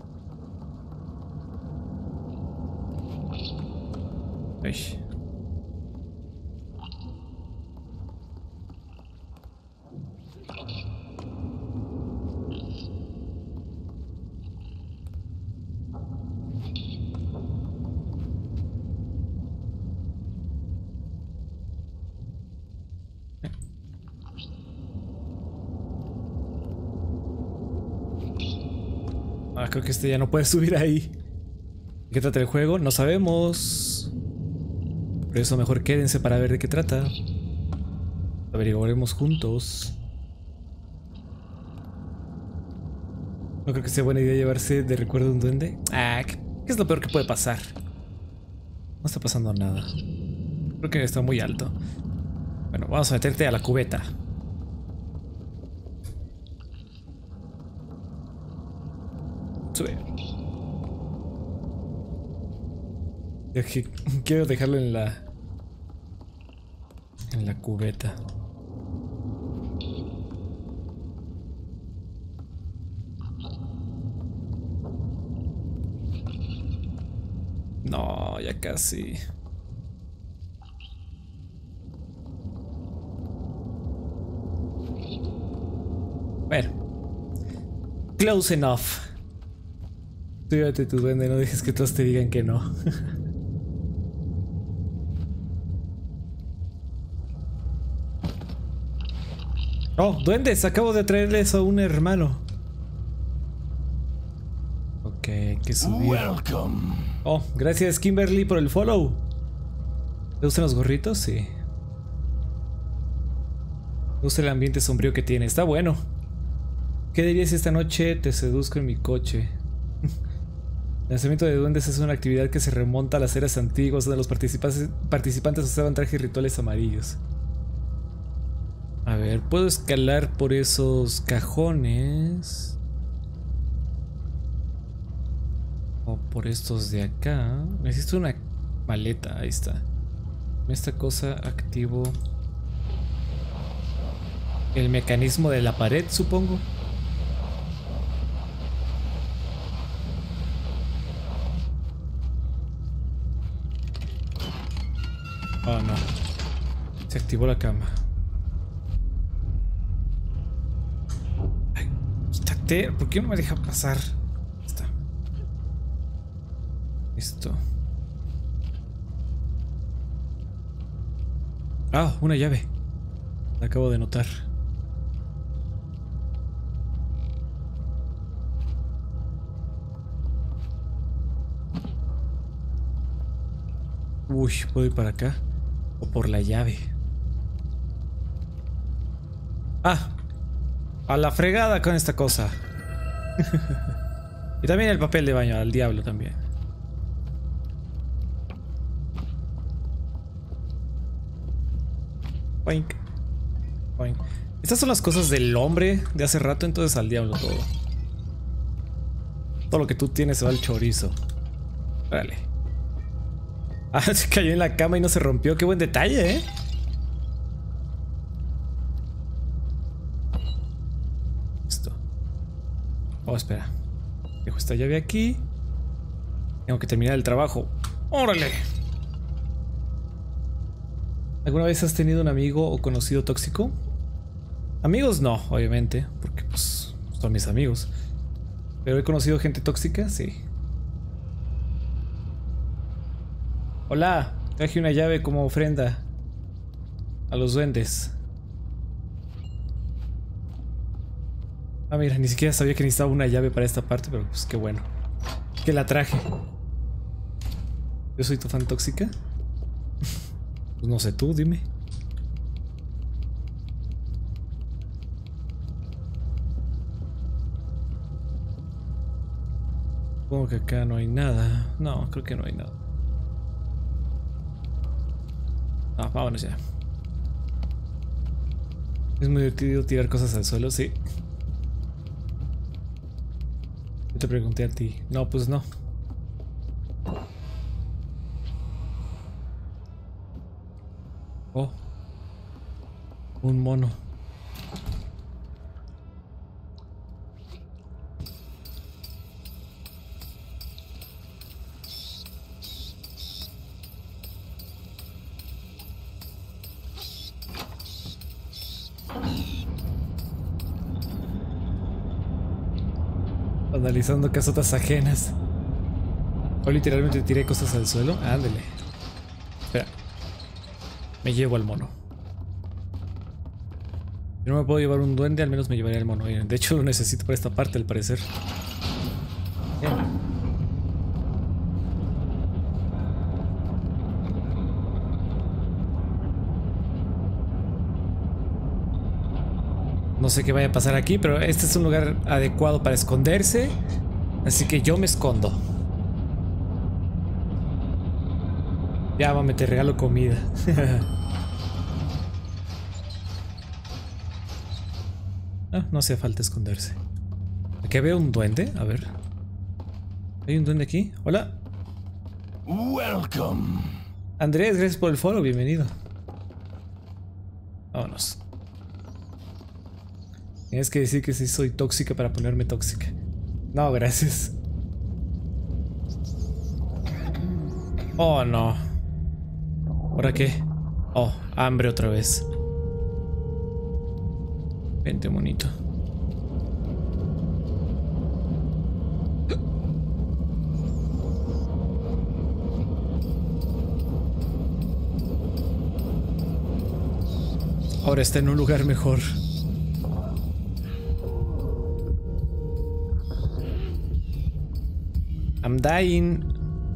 Uy. Creo que este ya no puede subir ahí. ¿De qué trata el juego? No sabemos. Por eso mejor quédense para ver de qué trata. Averiguaremos juntos. No creo que sea buena idea llevarse de recuerdo un duende. ¿Qué es lo peor que puede pasar? No está pasando nada. Creo que está muy alto. Bueno, vamos a meterte a la cubeta. Sube. Quiero dejarlo en la cubeta. No, ya casi. Bueno. Close enough. Llévate tu duende, no dejes que todos te digan que no. Oh, duendes, acabo de traerles a un hermano. Ok, hay que subir. Oh, gracias Kimberly por el follow. ¿Te gustan los gorritos? Sí. Me gusta el ambiente sombrío que tiene, está bueno. ¿Qué dirías si esta noche te seduzco en mi coche? El lanzamiento de duendes es una actividad que se remonta a las eras antiguas donde los participantes usaban trajes rituales amarillos. A ver, puedo escalar por esos cajones. O por estos de acá. Necesito una maleta, ahí está. Esta cosa activo el mecanismo de la pared, supongo. Oh no, se activó la cama. Ay, quítate, ¿por qué no me deja pasar? Ahí está. Listo. Ah, una llave. La acabo de notar. Uy, ¿puedo ir para acá? ¿O por la llave? Ah, a la fregada con esta cosa. Y también el papel de baño, al diablo también. Boink. Boink. Estas son las cosas del hombre de hace rato, entonces al diablo todo. Todo lo que tú tienes se va al chorizo. Órale. Ah, se cayó en la cama y no se rompió. Qué buen detalle, ¿eh? Listo. Oh, espera. Dejo esta llave aquí. Tengo que terminar el trabajo. ¡Órale! ¿Alguna vez has tenido un amigo o conocido tóxico? Amigos no, obviamente, porque pues son mis amigos. Pero he conocido gente tóxica, sí. Hola, traje una llave como ofrenda a los duendes. Ah, mira, ni siquiera sabía que necesitaba una llave para esta parte, pero pues qué bueno que la traje. ¿Yo soy tu fan tóxica? Pues no sé tú, dime. Supongo que acá no hay nada. No, creo que no hay nada. Ah, vámonos ya. Es muy divertido tirar cosas al suelo, sí. Yo te pregunté a ti. No, pues no. Oh. Un mono. Analizando casotas ajenas. O literalmente tiré cosas al suelo. Ándale. Espera. Me llevo al mono. Si no me puedo llevar un duende, al menos me llevaré al mono. Miren, de hecho lo necesito para esta parte, al parecer. Bien. No sé qué vaya a pasar aquí, pero este es un lugar adecuado para esconderse. Así que yo me escondo. Ya, mami, te regalo comida. No hace falta esconderse. Aquí veo un duende. A ver. ¿Hay un duende aquí? Hola. Welcome. Andrés, gracias por el follow. Bienvenido. Vámonos. Tienes que decir que sí soy tóxica para ponerme tóxica. No, gracias. Oh, no. ¿Ahora qué? Oh, hambre otra vez. Vente, monito. Ahora está en un lugar mejor. I'm dying.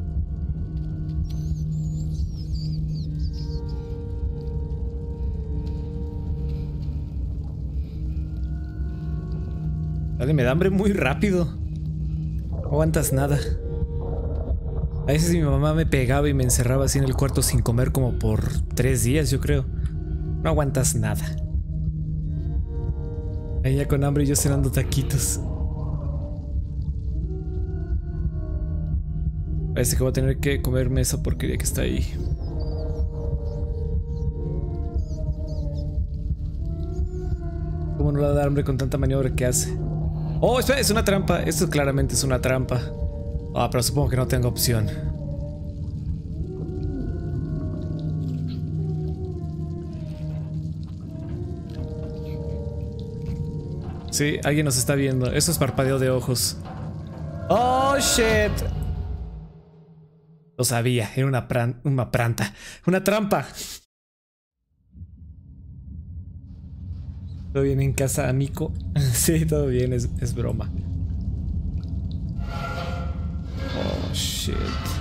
Dale, me da hambre muy rápido. No aguantas nada. A veces mi mamá me pegaba y me encerraba así en el cuarto sin comer como por 3 días, yo creo. No aguantas nada. Ella con hambre y yo cenando taquitos. Parece que voy a tener que comerme esa porquería que está ahí. ¿Cómo no le da hambre con tanta maniobra que hace? Oh, espera, es una trampa. Esto claramente es una trampa. Ah, pero supongo que no tengo opción. Sí, alguien nos está viendo. Eso es parpadeo de ojos. Oh, shit. Lo sabía, era una pranta. Una trampa. ¿Todo bien en casa, amigo? Sí, todo bien, es broma. Oh, shit.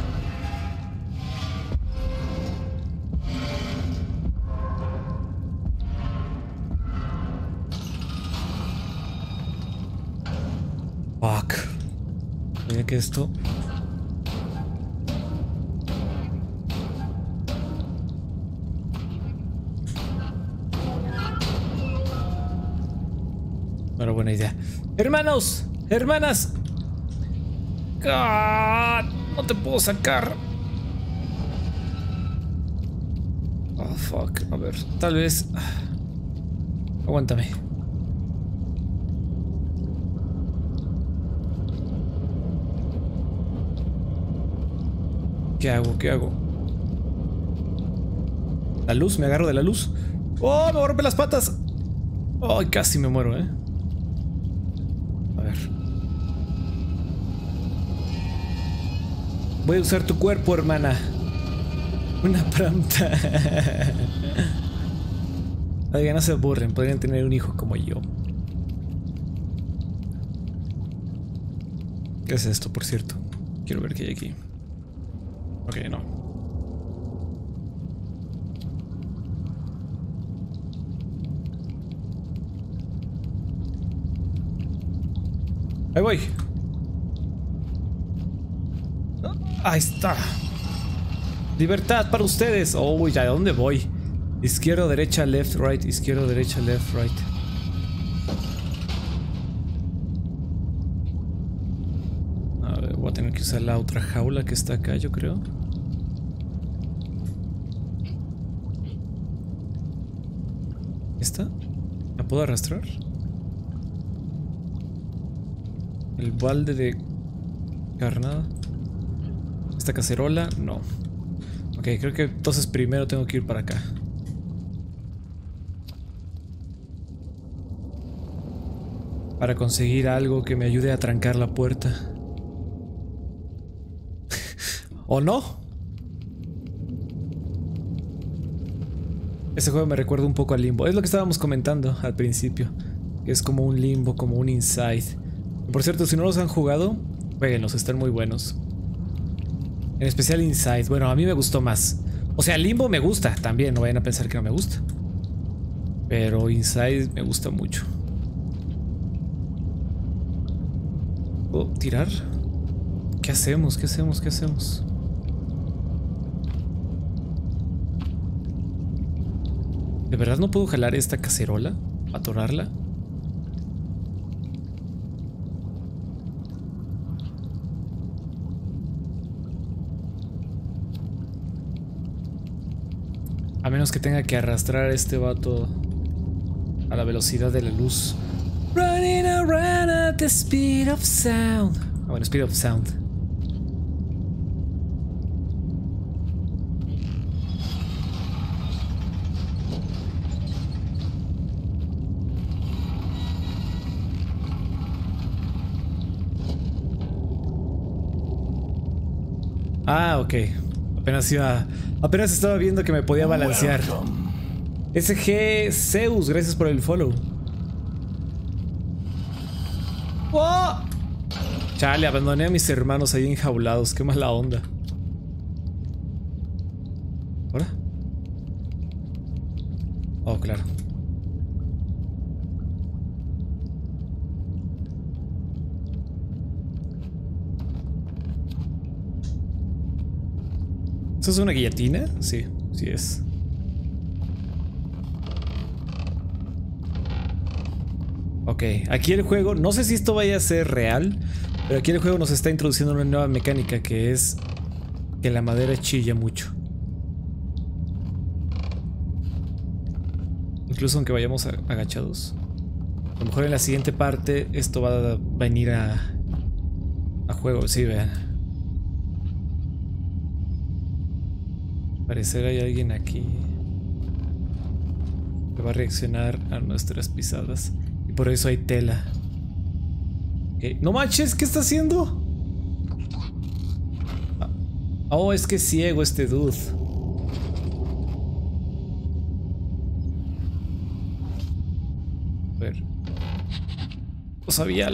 Fuck. Mira que esto... Bueno, buena idea. Hermanos, hermanas. God, no te puedo sacar. Oh, fuck. A ver, tal vez... Aguántame. ¿Qué hago? ¿Qué hago? La luz, me agarro de la luz. ¡Oh, me voy a romper las patas! ¡Oh, casi me muero, eh! A ver. Voy a usar tu cuerpo, hermana. Una planta. Oigan, no se aburren, podrían tener un hijo como yo. ¿Qué es esto, por cierto? Quiero ver qué hay aquí. Ok, no. Ahí voy. Ahí está. Libertad para ustedes. Oh, ¿a dónde voy? Izquierda, derecha, left, right. Izquierda, derecha, left, right. A ver, voy a tener que usar la otra jaula que está acá, yo creo. ¿Esta? ¿La puedo arrastrar? El balde de carnada. ¿Esta cacerola? No. Ok, creo que entonces primero tengo que ir para acá. para conseguir algo que me ayude a trancar la puerta. ¿O no? Ese juego me recuerda un poco al Limbo. Es lo que estábamos comentando al principio. Que es como un Limbo, como un Inside. Por cierto, si no los han jugado, jueguenlos, están muy buenos. En especial Inside. Bueno, a mí me gustó más. O sea, Limbo me gusta también, no vayan a pensar que no me gusta. Pero Inside me gusta mucho. ¿Puedo tirar? ¿Qué hacemos? ¿Qué hacemos? ¿Qué hacemos? ¿De verdad no puedo jalar esta cacerola? ¿Atorarla? A menos que tenga que arrastrar a este vato a la velocidad de la luz. Running around at the speed of sound. Ah, bueno, speed of sound. Ah, ok. Apenas estaba viendo que me podía balancear. SG Zeus, gracias por el follow. ¡Oh! Chale, abandoné a mis hermanos ahí enjaulados. Qué mala onda. ¿Ahora? Oh, claro. ¿Eso es una guillotina? Sí, sí es. Ok, aquí el juego, no sé si esto vaya a ser real, pero aquí el juego nos está introduciendo una nueva mecánica que es que la madera chilla mucho. Incluso aunque vayamos agachados. A lo mejor en la siguiente parte esto va a venir a juego, sí, vean. Parecer hay alguien aquí que va a reaccionar a nuestras pisadas. Y por eso hay tela. ¡No manches! ¿Qué está haciendo? Oh, es que es ciego este dude. A ver. Lo sabía.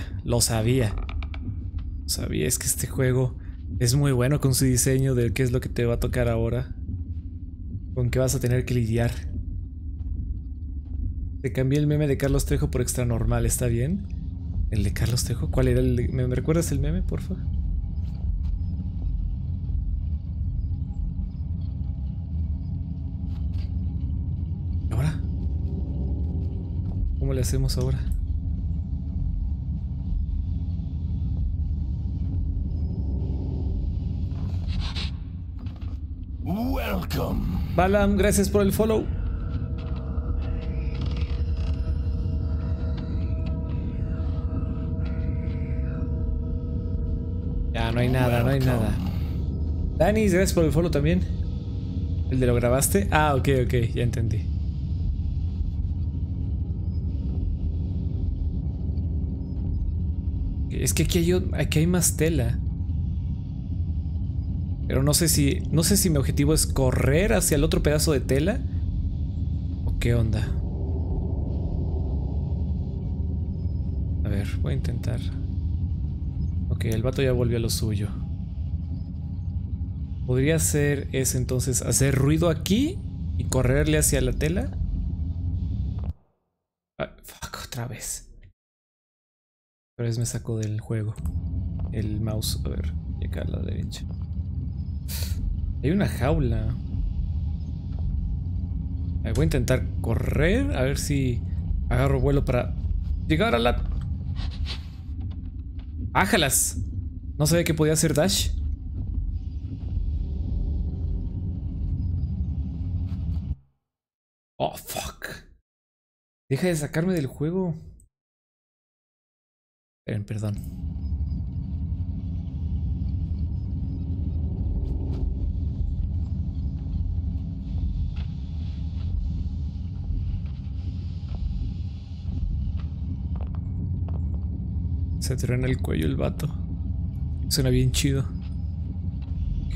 Es que este juego es muy bueno con su diseño de qué es lo que te va a tocar ahora. Con qué vas a tener que lidiar. Te cambié el meme de Carlos Trejo por extra normal, ¿está bien? ¿El de Carlos Trejo? ¿Cuál era el de... ¿Me recuerdas el meme, porfa? ¿Y ahora? ¿Cómo le hacemos ahora? Welcome. Balam, gracias por el follow. Ya, no hay nada, no hay nada. Dani, gracias por el follow también. ¿El de lo grabaste? Ah, ok, ya entendí. Es que aquí hay más tela. Pero no sé si mi objetivo es correr hacia el otro pedazo de tela. ¿O qué onda? A ver, voy a intentar. Ok, el vato ya volvió a lo suyo. Podría ser ese entonces, hacer ruido aquí y correrle hacia la tela. Ah, fuck, otra vez. Otra vez me sacó del juego el mouse. A ver, y acá a la derecha. Hay una jaula. Voy a intentar correr. A ver si agarro vuelo para llegar a la... ¡Ájalas! No sabía que podía hacer dash. Oh, fuck. Deja de sacarme del juego. Perdón. Se truena el cuello el vato. Suena bien chido. Ok.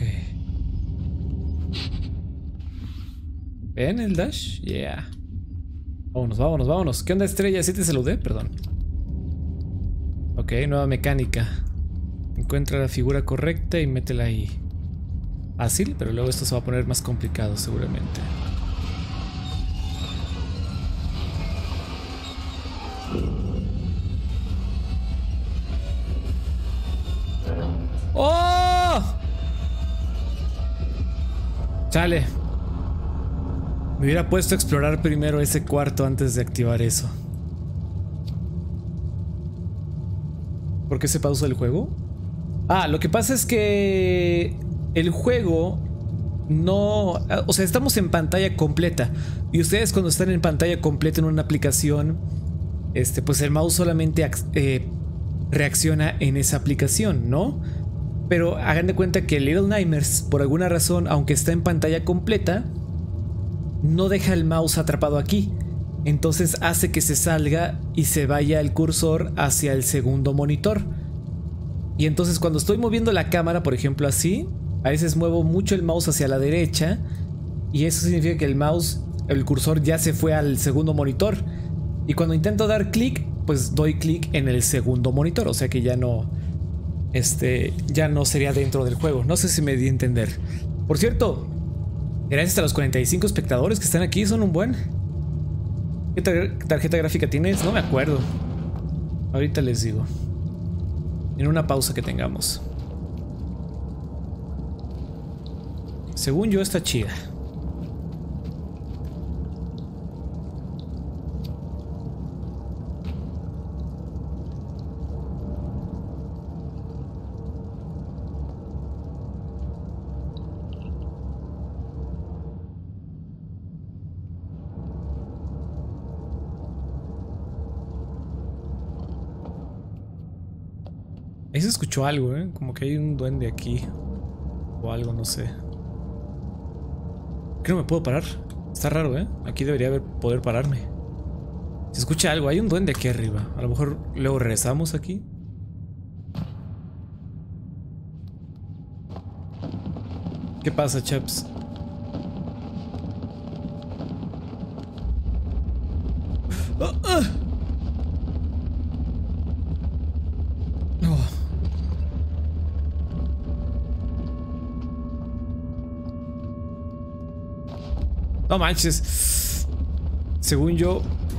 ¿Ven el dash? Yeah. Vámonos, vámonos, vámonos. ¿Qué onda, Estrella? ¿Sí te saludé? Perdón. Ok, nueva mecánica. Encuentra la figura correcta y métela ahí. Fácil, pero luego esto se va a poner más complicado seguramente. ¡Oh! Chale. Me hubiera puesto a explorar primero ese cuarto antes de activar eso. ¿Por qué se pausa el juego? Ah, lo que pasa es que el juego no... O sea, estamos en pantalla completa. Y ustedes cuando están en pantalla completa en una aplicación, pues el mouse solamente reacciona en esa aplicación, ¿no? Pero hagan de cuenta que Little Nightmares, por alguna razón, aunque está en pantalla completa, no deja el mouse atrapado aquí. Entonces hace que se salga y se vaya el cursor hacia el segundo monitor. Y entonces cuando estoy moviendo la cámara, por ejemplo así, a veces muevo mucho el mouse hacia la derecha. Y eso significa que el cursor ya se fue al segundo monitor. Y cuando intento dar clic, pues doy clic en el segundo monitor. O sea que ya no... ya no sería dentro del juego. No sé si me di a entender. Por cierto, gracias a los 45 espectadores que están aquí, son un buen. ¿Qué tarjeta gráfica tienes? No me acuerdo. Ahorita les digo. En una pausa que tengamos. Según yo está chida. Ahí se escuchó algo, como que hay un duende aquí. O algo, no sé. ¿Qué no me puedo parar? Está raro, aquí debería poder pararme. Se escucha algo, hay un duende aquí arriba. A lo mejor luego regresamos aquí. ¿Qué pasa, chaps? ¡Ah! ¡Ah! No manches. Según yo...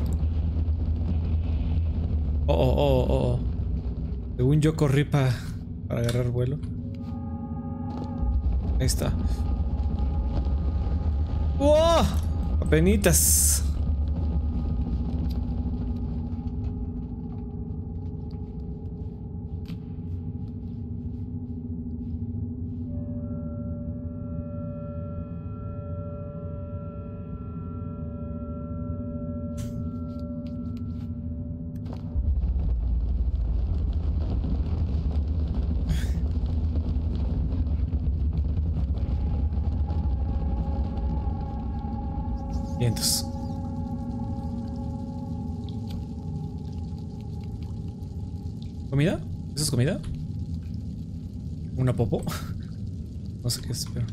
Oh. Según yo corrí para agarrar vuelo. Ahí está. ¡Oh! Apenitas. Vientos. ¿Comida? ¿Eso es comida? ¿Una popo? No sé qué es, pero...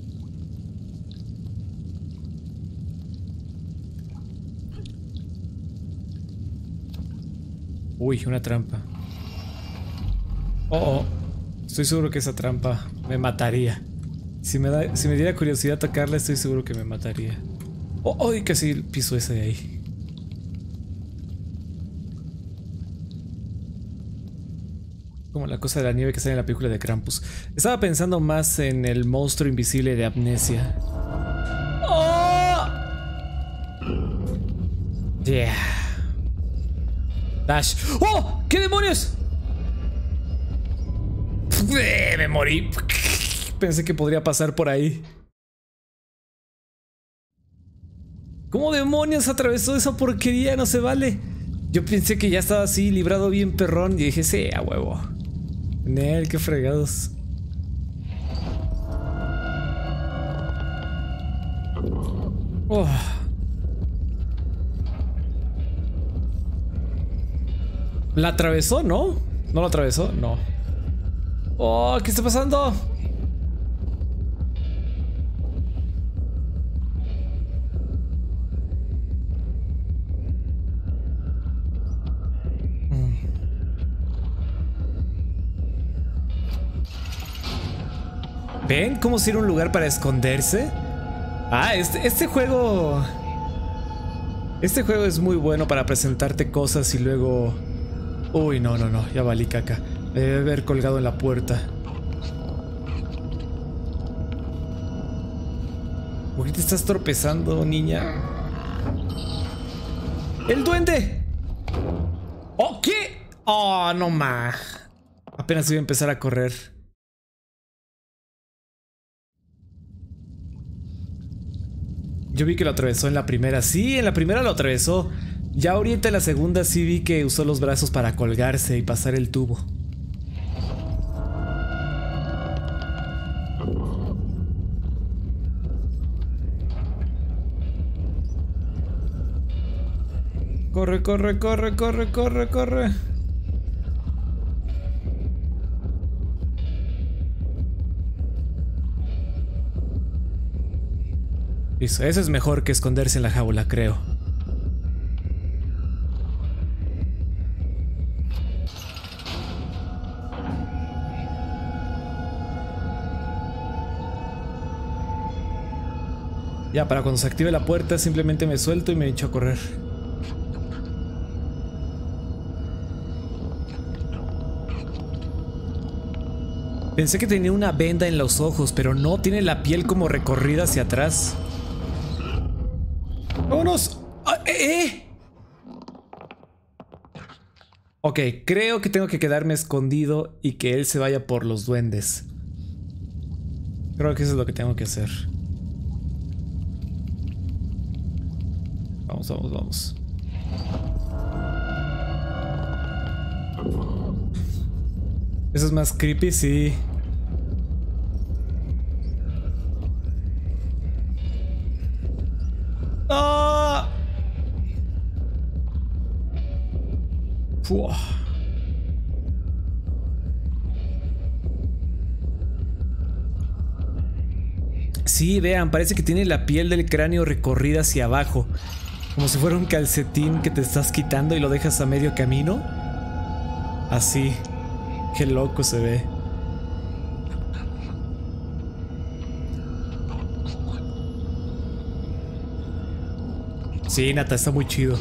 Uy, una trampa. Oh. Estoy seguro que esa trampa me mataría. Si me diera curiosidad tocarla, estoy seguro que me mataría. Oh, casi piso ese de ahí. Como la cosa de la nieve que sale en la película de Krampus. Estaba pensando más en el monstruo invisible de Amnesia. ¡Oh! Yeah. Dash. ¡Oh! ¿Qué demonios? Me morí. Pensé que podría pasar por ahí. ¿Cómo demonios atravesó esa porquería? No se vale. Yo pensé que ya estaba así, librado bien perrón. Y dije, sí, a huevo. Nel, qué fregados. Oh. La atravesó, ¿no? ¿No lo atravesó? No. Oh, ¿qué está pasando? ¿Ven cómo si era un lugar para esconderse? Ah, este juego... Este juego es muy bueno para presentarte cosas y luego... Uy, no, ya valí caca. Me debe haber colgado en la puerta. ¿Por qué te estás tropezando, niña? ¡El duende! ¿Oh, qué? Oh, no más. Apenas iba a empezar a correr. Yo vi que lo atravesó en la primera. Sí, en la primera lo atravesó. Ya ahorita en la segunda sí vi que usó los brazos para colgarse y pasar el tubo. Corre, corre, corre, corre, corre, corre. Eso es mejor que esconderse en la jaula, creo. Ya, para cuando se active la puerta simplemente me suelto y me echo a correr. Pensé que tenía una venda en los ojos, pero no, tiene la piel como recorrida hacia atrás. ¡Vámonos! Ok, creo que tengo que quedarme escondido y que él se vaya por los duendes. Creo que eso es lo que tengo que hacer. Vamos, vamos, vamos. Eso es más creepy, sí. ¡Ah! ¡Fua! Sí, vean, parece que tiene la piel del cráneo recorrida hacia abajo. Como si fuera un calcetín que te estás quitando y lo dejas a medio camino. Así. Qué loco se ve. Sí, Nata, está muy chido.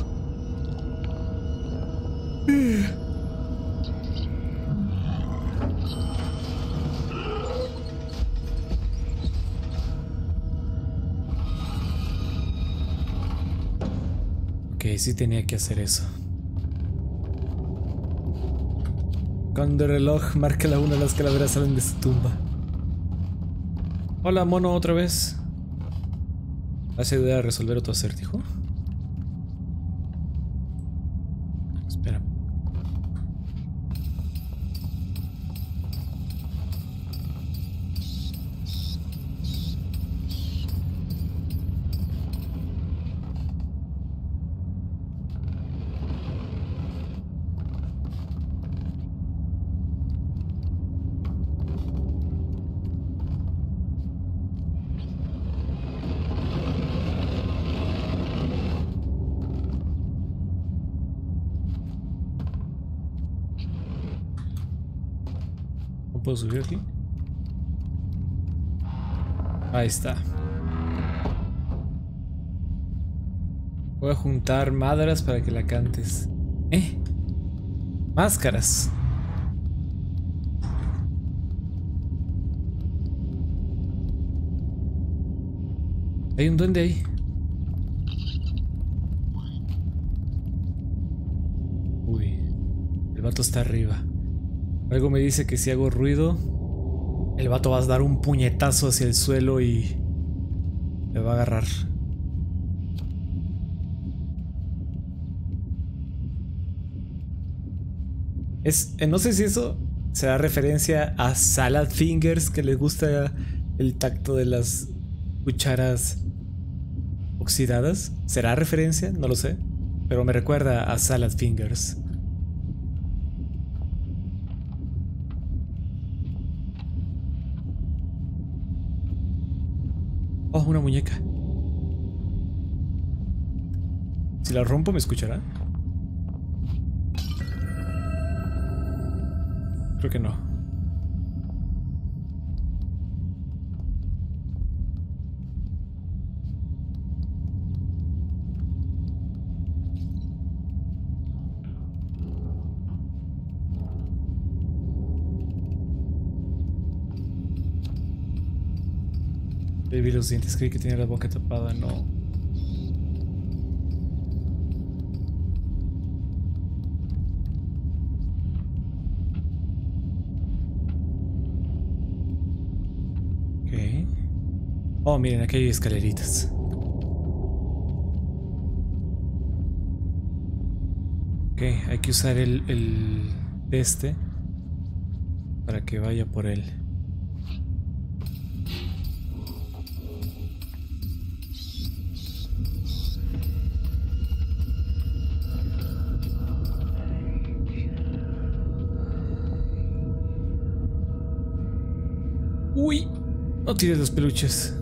Ok, sí tenía que hacer eso. Cuando el reloj marca la 1, las calaveras salen de su tumba. Hola, mono, otra vez. ¿Vas a ayudar a resolver otro acertijo? Espera. ¿Puedo subir aquí? Ahí está. Voy a juntar madras para que la cantes. Máscaras. Hay un duende ahí. Uy, el vato está arriba. Algo me dice que si hago ruido, el vato va a dar un puñetazo hacia el suelo y me va a agarrar. No sé si eso será referencia a Salad Fingers, que les gusta el tacto de las cucharas oxidadas. ¿Será referencia? No lo sé. Pero me recuerda a Salad Fingers. una muñeca. Si la rompo, ¿me escuchará? Creo que no. Le vi los dientes, creí que tenía la boca tapada, no. Oh, miren, aquí hay escaleritas. Ok, hay que usar el este para que vaya por él. Uy, no tires los peluches.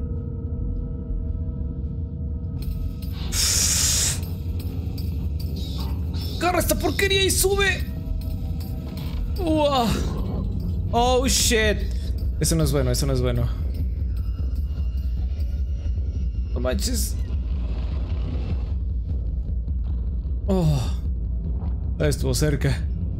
Agarra esta porquería y sube. Wow. Oh shit. Eso no es bueno, eso no es bueno. No manches. Oh. Estuvo cerca.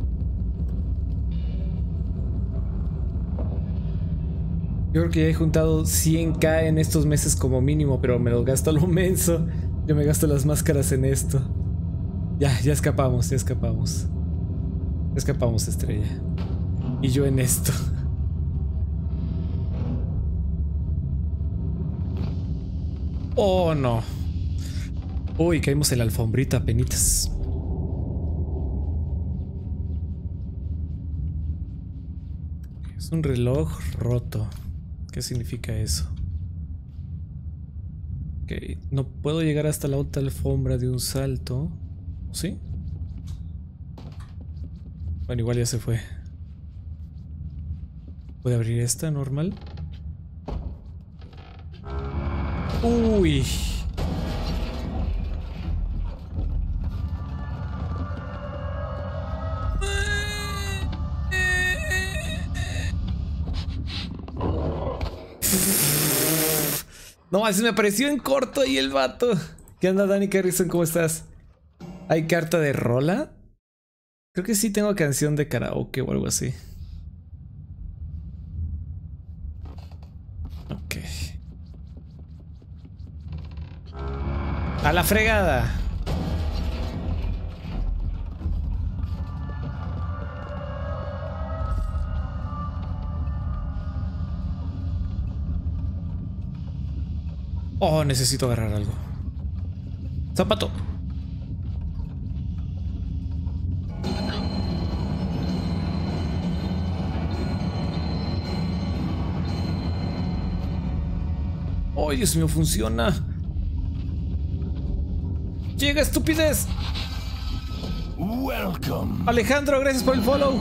Yo creo que ya he juntado 100k en estos meses como mínimo, pero me lo gasto a lo menso. Yo me gasto las máscaras en esto. Ya escapamos, ya escapamos. Escapamos, estrella. Y yo en esto. Oh, no. Uy, caímos en la alfombrita, penitas. Es un reloj roto. ¿Qué significa eso? Ok, no puedo llegar hasta la otra alfombra de un salto. ¿Sí? Bueno, igual ya se fue. ¿Puede abrir esta normal? Uy. No, así me apareció en corto ahí el vato. ¿Qué onda, Dani Carrison? ¿Cómo estás? ¿Hay carta de rola? Creo que sí tengo canción de karaoke o algo así. Ok. ¡A la fregada! Oh, necesito agarrar algo. ¡Zapato! ¡Oh, Dios mío, funciona! ¡Llega, estupidez! Welcome. Alejandro, gracias por el follow.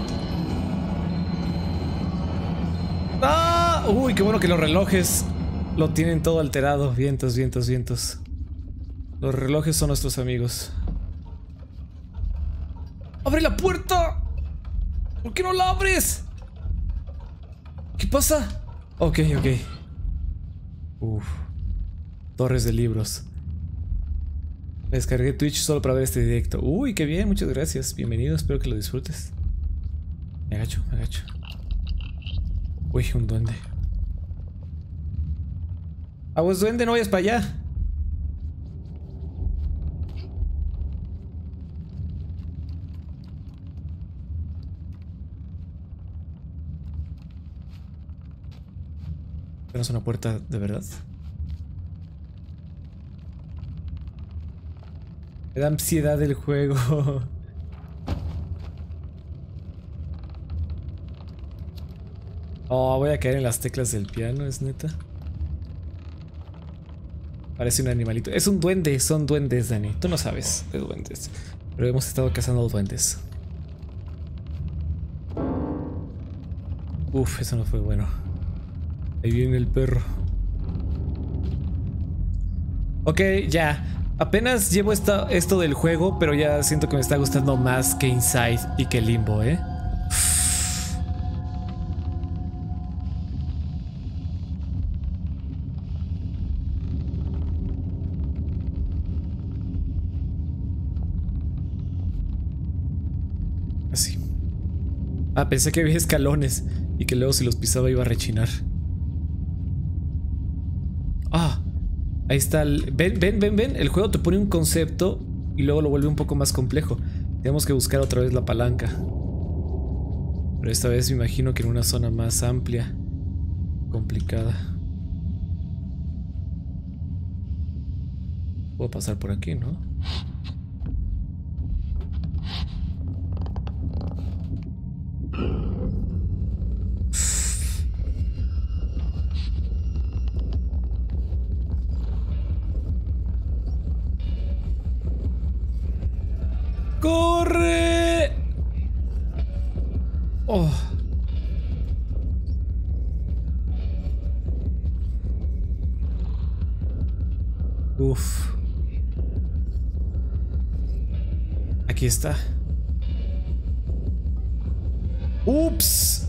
¡Ah! Uy, qué bueno que los relojes lo tienen todo alterado. Vientos, vientos, vientos. Los relojes son nuestros amigos. ¡Abre la puerta! ¿Por qué no la abres? ¿Qué pasa? Ok, ok. Uf. Torres de libros. Descargué Twitch solo para ver este directo. Uy, qué bien, muchas gracias. Bienvenido, espero que lo disfrutes. Me agacho, me agacho. Uy, un duende. Aguas, duende, no vayas para allá. ¿Tenemos una puerta de verdad? Me da ansiedad el juego. Oh, voy a caer en las teclas del piano, ¿es neta? Parece un animalito. Es un duende, son duendes, Dani. Tú no sabes de duendes. Pero hemos estado cazando duendes. Uf, eso no fue bueno. Ahí viene el perro. Ok, ya. Apenas llevo esto del juego, pero ya siento que me está gustando más que Inside y que Limbo, ¿eh? Así. Ah, pensé que había escalones y que luego si los pisaba iba a rechinar. Ah, ahí está el... Ven. El juego te pone un concepto y luego lo vuelve un poco más complejo. Tenemos que buscar otra vez la palanca. Pero esta vez me imagino que en una zona más amplia. Complicada. Puedo pasar por aquí, ¿no? ¡Corre! Oh. Uf. Aquí está. Ups.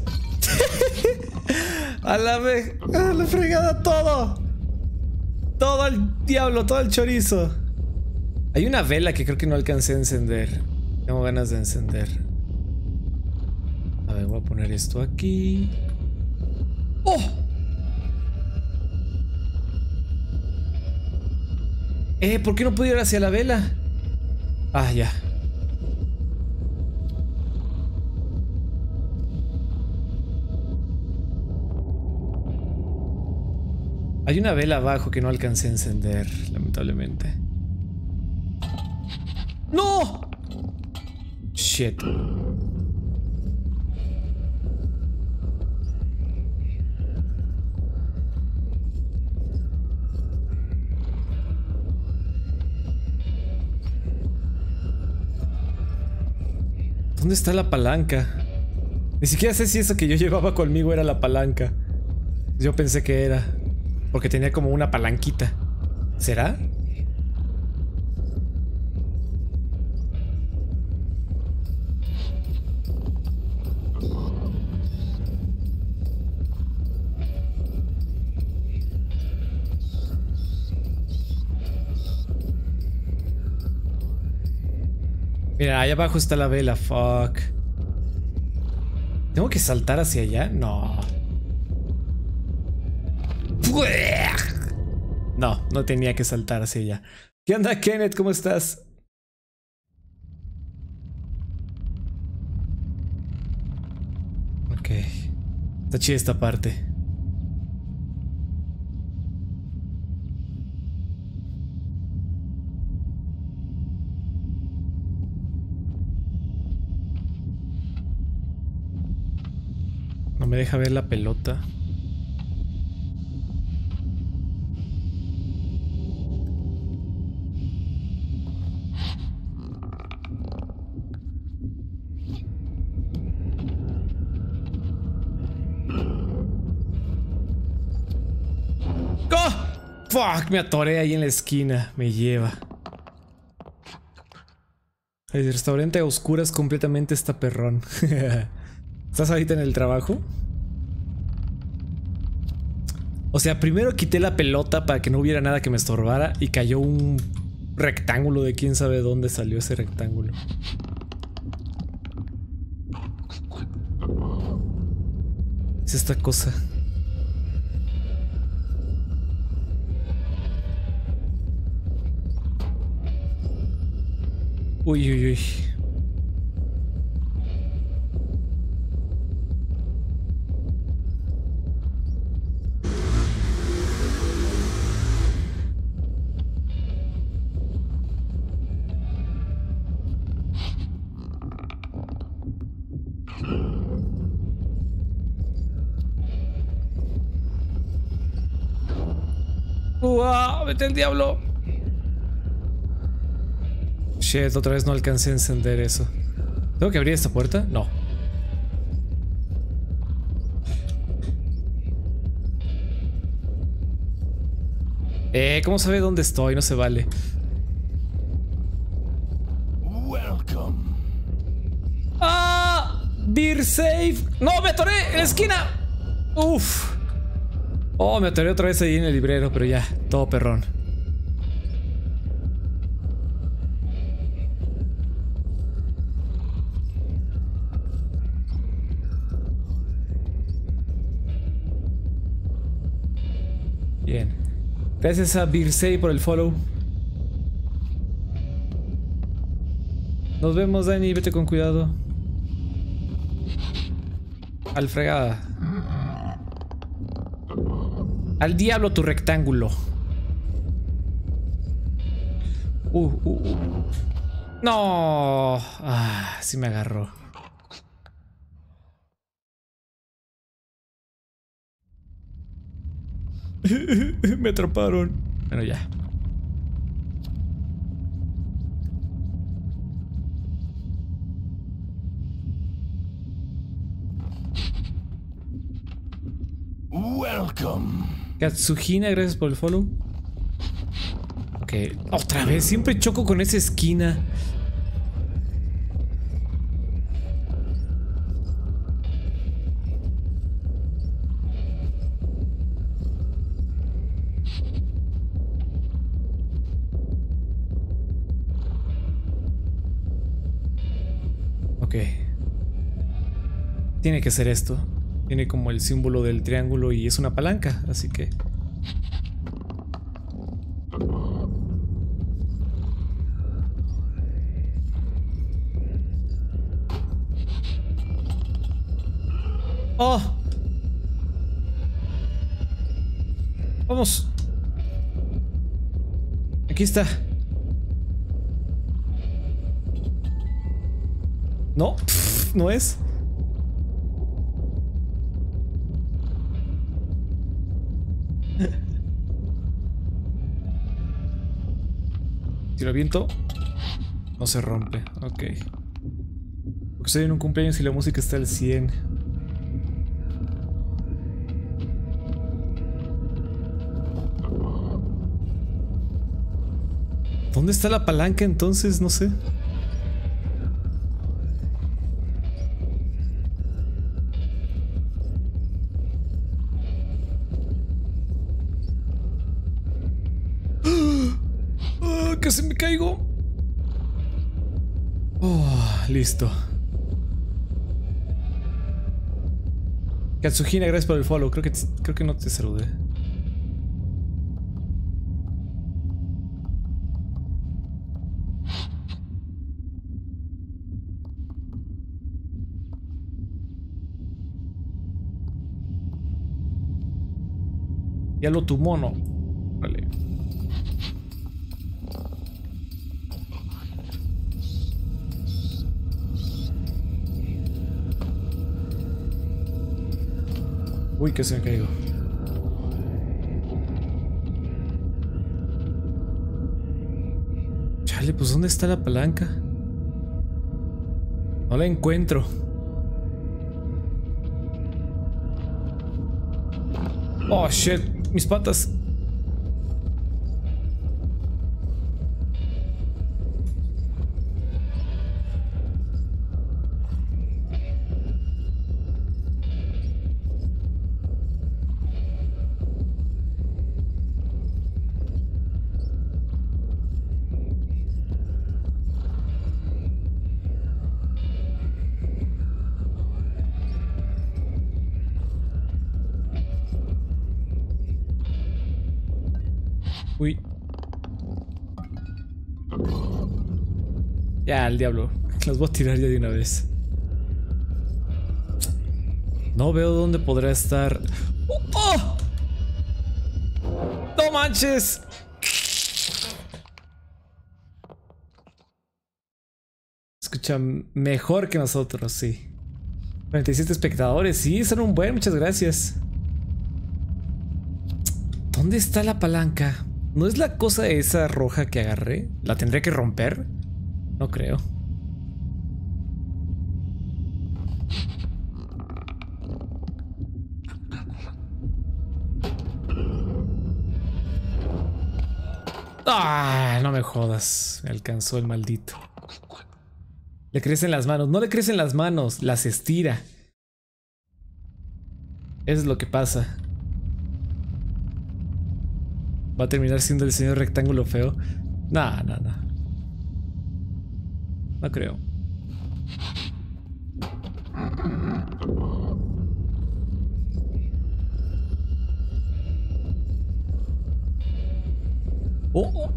A la fregada todo. Todo al diablo, todo el chorizo. Hay una vela que creo que no alcancé a encender. Tengo ganas de encender. A ver, voy a poner esto aquí. ¡Oh! ¿Por qué no puedo ir hacia la vela? Ah, ya. Hay una vela abajo que no alcancé a encender, lamentablemente. ¡No! Shit. ¿Dónde está la palanca? Ni siquiera sé si eso que yo llevaba conmigo era la palanca. Yo pensé que era. Porque tenía como una palanquita. ¿Será? Mira, ahí abajo está la vela, fuck. ¿Tengo que saltar hacia allá? No. No, no tenía que saltar hacia allá. ¿Qué onda, Kenneth? ¿Cómo estás? Ok. Está chida esta parte. No me deja ver la pelota. ¡Oh! ¡Fuck! Me atoré ahí en la esquina. Me lleva. El restaurante a oscuras completamente está perrón. ¿Estás ahorita en el trabajo? O sea, primero quité la pelota para que no hubiera nada que me estorbara y cayó un rectángulo de quién sabe dónde salió ese rectángulo. Es esta cosa. Uy, uy, uy. ¡Wow! ¡Vete al diablo! Shit, otra vez no alcancé a encender eso. ¿Tengo que abrir esta puerta? No. ¿Cómo sabe dónde estoy? No se vale. Welcome. ¡Ah! Beer safe. ¡No! ¡Me atoré en la esquina! ¡Uf! Oh, me atoré otra vez ahí en el librero, pero ya, todo perrón. Bien. Gracias a Birsey por el follow. Nos vemos, Dani. Vete con cuidado. Al fregada. Al diablo tu rectángulo. No. Ah, sí me agarró. Me atraparon. Bueno, ya. Welcome. Katsuhina, gracias por el follow. Ok, otra vez, siempre choco con esa esquina. Ok. Tiene que ser esto. Tiene como el símbolo del triángulo y es una palanca, así que... ¡Oh! ¡Vamos! Aquí está. No, no es. Si lo aviento, no se rompe. Ok. Porque estoy en un cumpleaños y la música está al 100. ¿Dónde está la palanca entonces? No sé. Casi me caigo. Oh, listo. Katsuhina, gracias por el follow. Creo que no te saludé. Ya lo tu mono. Vale. Uy, que se me caigo. Chale, pues ¿dónde está la palanca? No la encuentro. Oh, shit. Mis patas. Uy. Ya, al diablo. Los voy a tirar ya de una vez. No veo dónde podrá estar. ¡Oh! ¡No manches! Escucha mejor que nosotros, sí. 47 espectadores, sí, son un buen, muchas gracias. ¿Dónde está la palanca? ¿No es la cosa esa roja que agarré? ¿La tendré que romper? No creo. Ah, no me jodas. Me alcanzó el maldito. Le crecen las manos. No le crecen las manos, las estira. Eso es lo que pasa. Va a terminar siendo el señor rectángulo feo. Nah, nah, nah. No creo. Oh, oh.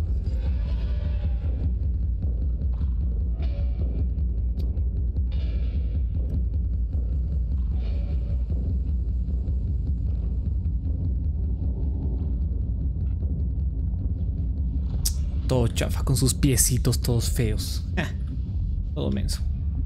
Todo chafa con sus piecitos todos feos. Todo menso.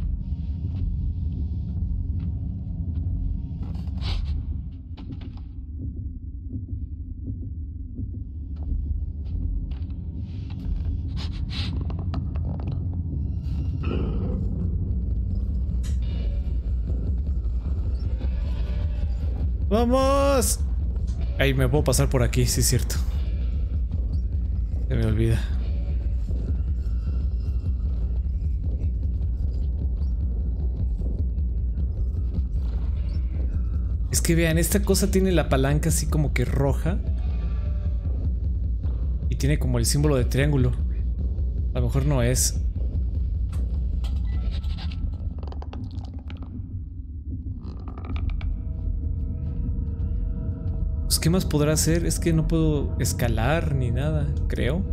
¡Vamos! Ahí me puedo pasar por aquí, sí es cierto. Se me olvida. Es que vean, esta cosa tiene la palanca así como que roja. Y tiene como el símbolo de triángulo. A lo mejor no es. Pues, ¿qué más podrá hacer? Es que no puedo escalar ni nada, creo.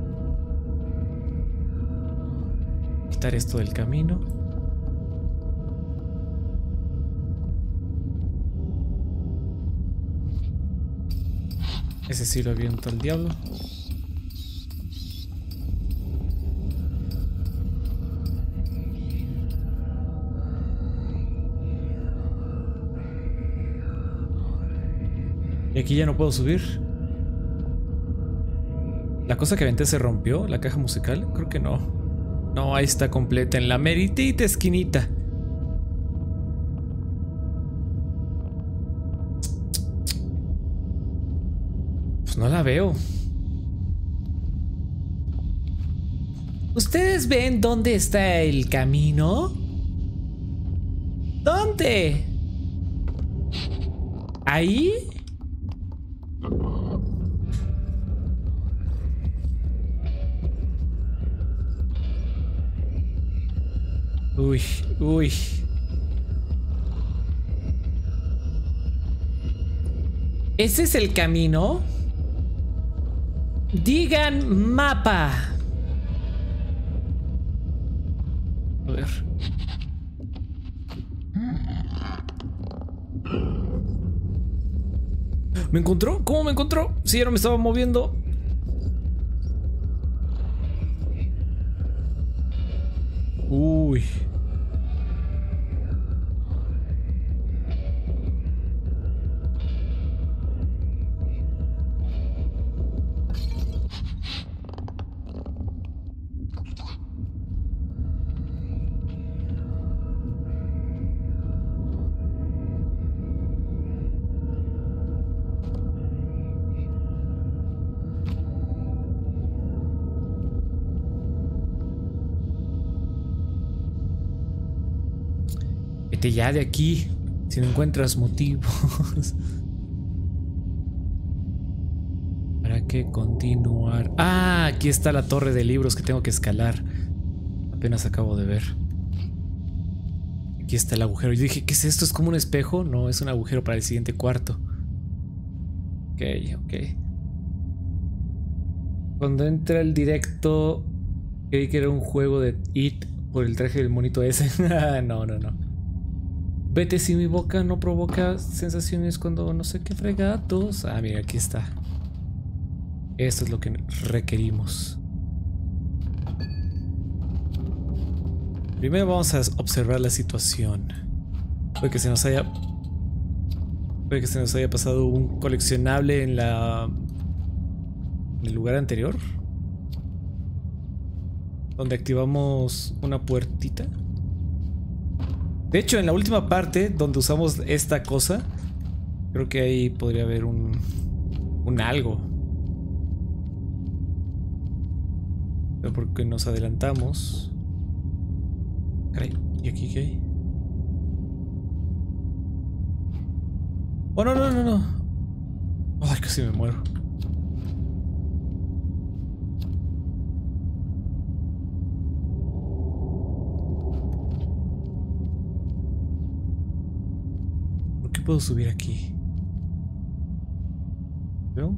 Quitar esto del camino. Ese sí lo aviento al diablo. Y aquí ya no puedo subir. ¿La cosa que aventé se rompió? ¿La caja musical? Creo que no. No, ahí está completa en la meritita esquinita. Pues no la veo. ¿Ustedes ven dónde está el camino? ¿Dónde? ¿Ahí? Uy, uy. ¿Ese es el camino? Digan mapa. A ver. ¿Me encontró? ¿Cómo me encontró? Si ya no me estaba moviendo. Uy. Vete ya de aquí, si no encuentras motivos. ¿Para qué continuar? Ah, aquí está la torre de libros que tengo que escalar. Apenas acabo de ver. Aquí está el agujero. Yo dije, ¿qué es esto? ¿Es como un espejo? No, es un agujero para el siguiente cuarto. Ok, ok. Cuando entra el directo, creí que era un juego de It por el traje del monito ese. No, no, no. Vete si mi boca no provoca sensaciones cuando no sé qué fregatos. Ah, mira, aquí está. Esto es lo que requerimos. Primero vamos a observar la situación. Puede que se nos haya pasado un coleccionable en el lugar anterior, donde activamos una puertita. De hecho, en la última parte donde usamos esta cosa, creo que ahí podría haber un algo. Pero porque nos adelantamos. Caray, ¿y aquí qué hay? Oh, no, no, no, no. Ay, casi me muero. ¿Por qué puedo subir aquí? ¿No?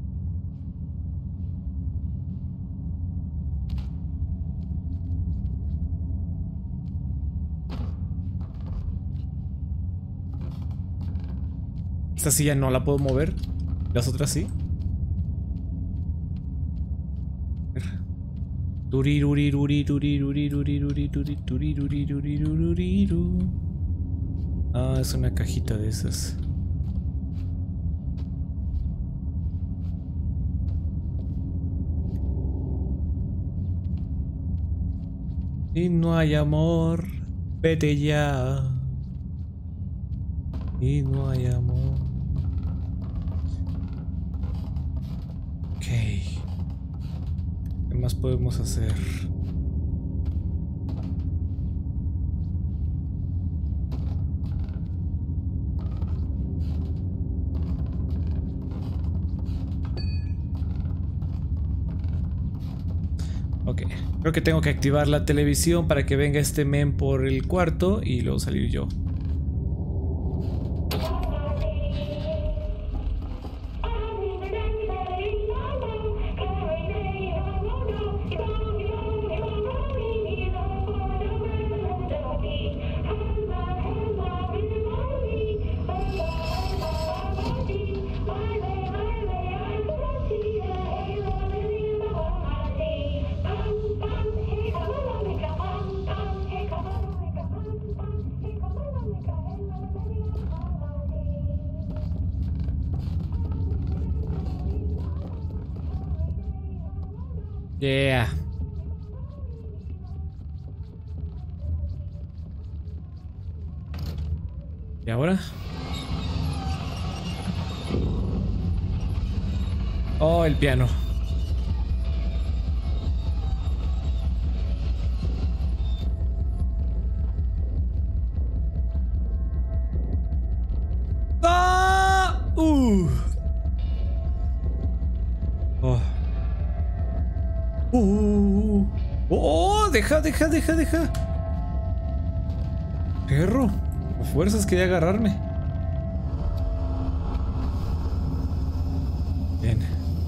Esta silla no la puedo mover. Las otras sí. Ah, es una cajita de esas. Y no hay amor, vete ya. Y no hay amor. Ok. ¿Qué más podemos hacer? Ok. Creo que tengo que activar la televisión para que venga este men por el cuarto y luego salir yo. Yeah. ¿Y ahora? Oh, el piano. ¡Ah! Oh. Oh, deja. Perro, a fuerzas quería agarrarme. Bien.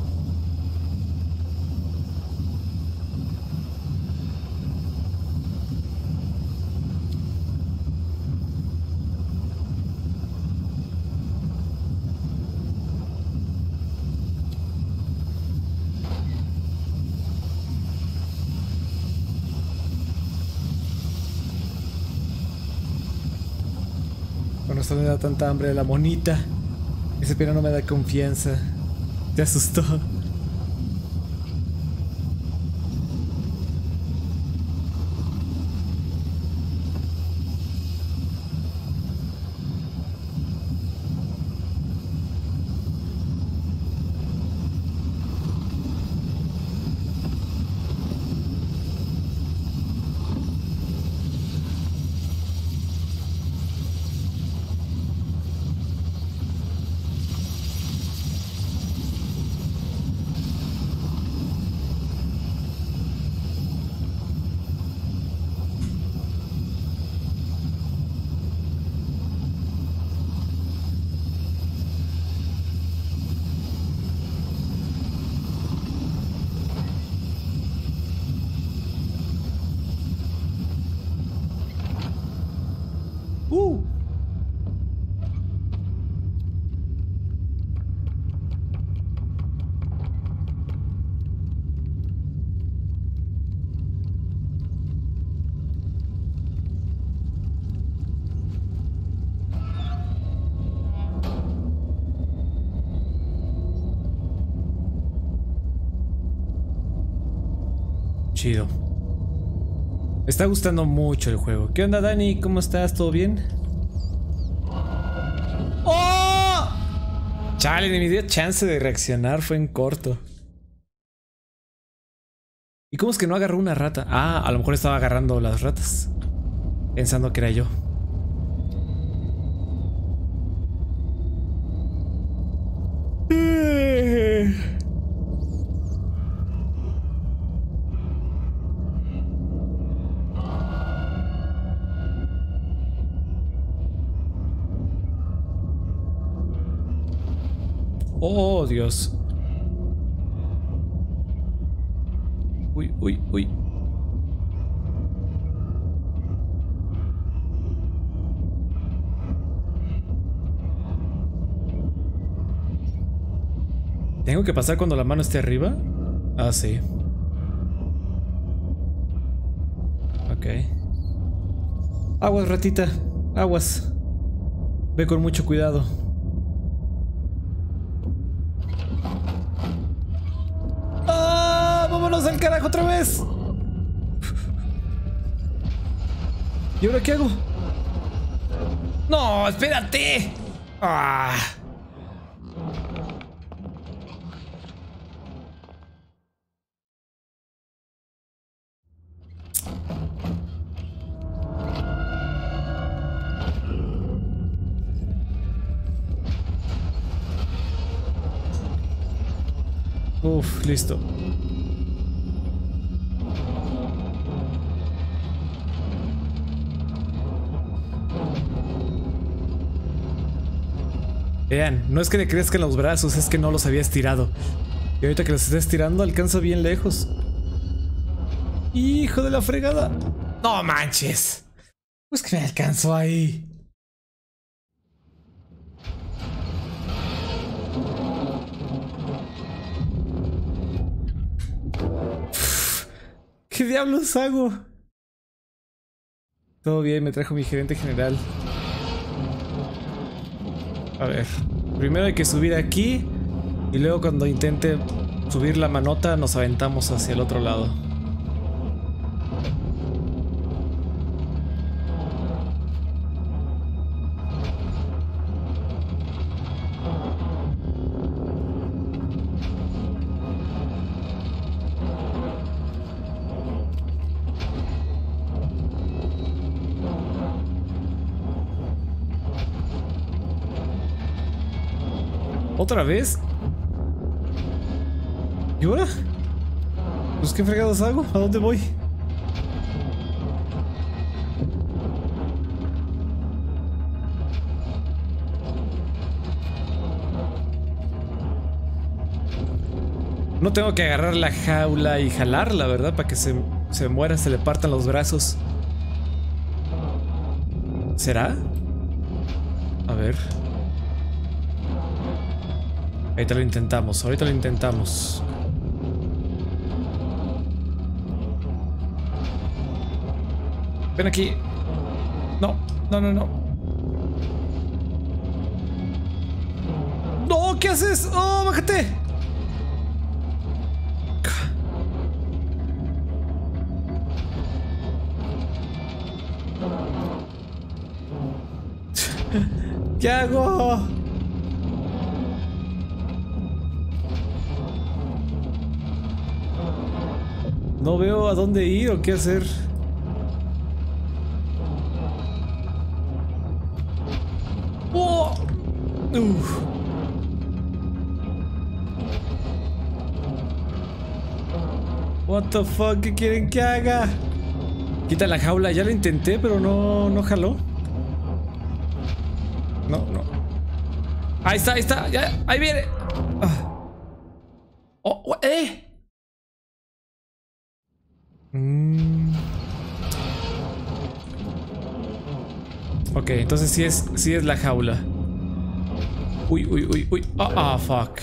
Con esto me da tanta hambre la monita. Ese piano no me da confianza. Te asustó. Chido. Me está gustando mucho el juego. ¿Qué onda, Dani? ¿Cómo estás? ¿Todo bien? ¡Oh! Chale, ni me dio chance de reaccionar. Fue en corto. ¿Y cómo es que no agarró una rata? Ah, a lo mejor estaba agarrando las ratas. Pensando que era yo. Oh, Dios. Uy, uy, uy. ¿Tengo que pasar cuando la mano esté arriba? Ah, sí. Ok. Aguas, ratita. Aguas. Ve con mucho cuidado. ¡Ah! ¡Vámonos al carajo otra vez! ¿Y ahora qué hago? ¡No! ¡Espérate! ¡Ah! Uf, listo. Vean, no es que le crezcan los brazos, es que no los había estirado. Y ahorita que los está estirando alcanza bien lejos. ¡Hijo de la fregada! ¡No manches! Pues que me alcanzó ahí. ¿Qué diablos hago? Todo bien, me trajo mi gerente general. A ver, primero hay que subir aquí y luego cuando intente subir la manota nos aventamos hacia el otro lado. ¿Otra vez? ¿Y ahora? Pues qué fregados hago, ¿a dónde voy? No tengo que agarrar la jaula y jalarla, ¿verdad? Para que se muera, se le partan los brazos. ¿Será? A ver. Ahorita lo intentamos, ahorita lo intentamos. Ven aquí. No, no, no, no. ¡No! ¿Qué haces? ¡Oh, bájate! ¿Qué hago? No veo a dónde ir o qué hacer. ¡Oh! What the fuck, ¿qué quieren que haga? Quita la jaula, ya lo intenté, pero no jaló. No, no. Ahí está, ya, ahí viene. Oh, Ok, entonces sí es la jaula. Uy, uy, uy, uy. Fuck.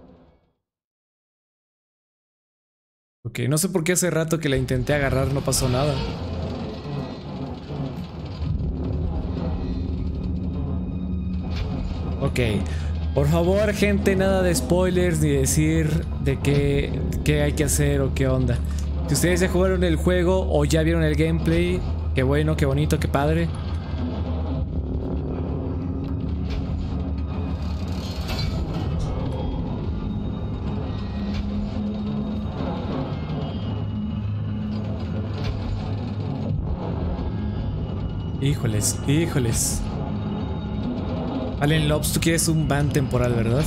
Ok, no sé por qué hace rato que la intenté agarrar no pasó nada. Ok, por favor, gente, nada de spoilers ni decir de qué hay que hacer o qué onda. Si ustedes ya jugaron el juego o ya vieron el gameplay, qué bueno, qué bonito, qué padre. Híjoles, híjoles. Allen Lobs, tú quieres un ban temporal, ¿verdad?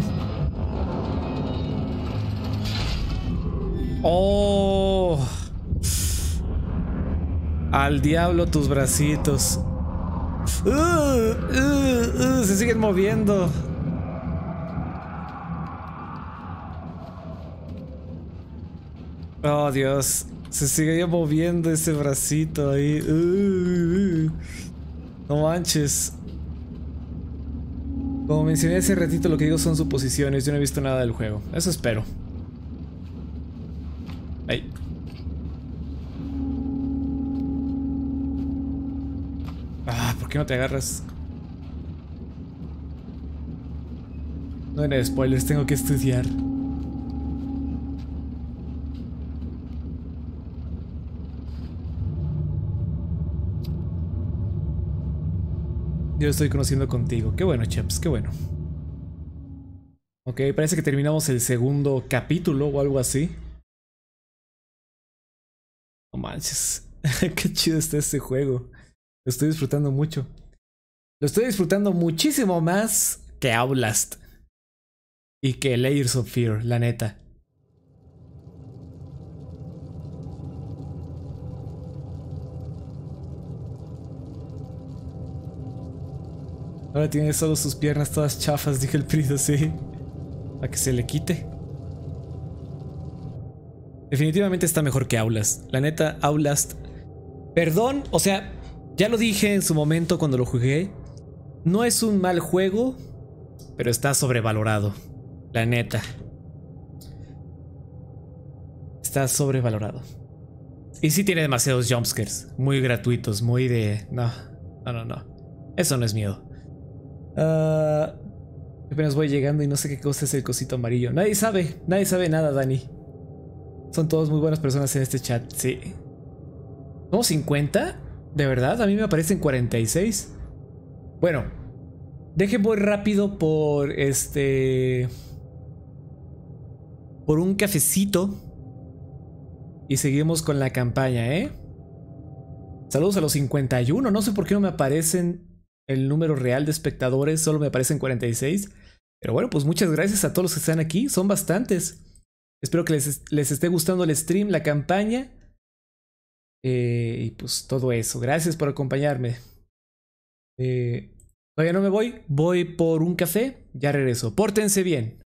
¡Oh! Al diablo tus bracitos. Se siguen moviendo. Oh, Dios. Se sigue moviendo ese bracito ahí. No manches. Como mencioné hace ratito, lo que digo son suposiciones. Yo no he visto nada del juego. Eso espero. Ay. Ah, ¿por qué no te agarras? No era de spoilers, tengo que estudiar. Yo lo estoy conociendo contigo. Qué bueno, Chaps, qué bueno. Ok, parece que terminamos el segundo capítulo o algo así. No manches. Qué chido está este juego. Lo estoy disfrutando mucho. Lo estoy disfrutando muchísimo más que Outlast. Y que Layers of Fear, la neta. Ahora tiene solo sus piernas todas chafas, dije el Prido, sí. A que se le quite. Definitivamente está mejor que Outlast. La neta, Outlast... Perdón, o sea, ya lo dije en su momento cuando lo jugué. No es un mal juego, pero está sobrevalorado. La neta. Está sobrevalorado. Y sí tiene demasiados jumpscares. Muy gratuitos, muy de... No. Eso no es miedo. Apenas voy llegando y no sé qué cosa es el cosito amarillo. Nadie sabe nada, Dani. Son todos muy buenas personas en este chat, sí. ¿Somos 50? ¿De verdad? A mí me aparecen 46. Bueno, dejen voy rápido por por un cafecito. Y seguimos con la campaña, ¿eh? Saludos a los 51. No sé por qué no me aparecen el número real de espectadores. Solo me aparecen 46. Pero bueno, pues muchas gracias a todos los que están aquí. Son bastantes. Espero que les esté gustando el stream, la campaña. Y pues todo eso. Gracias por acompañarme. Todavía no me voy. Voy por un café. Ya regreso. Pórtense bien.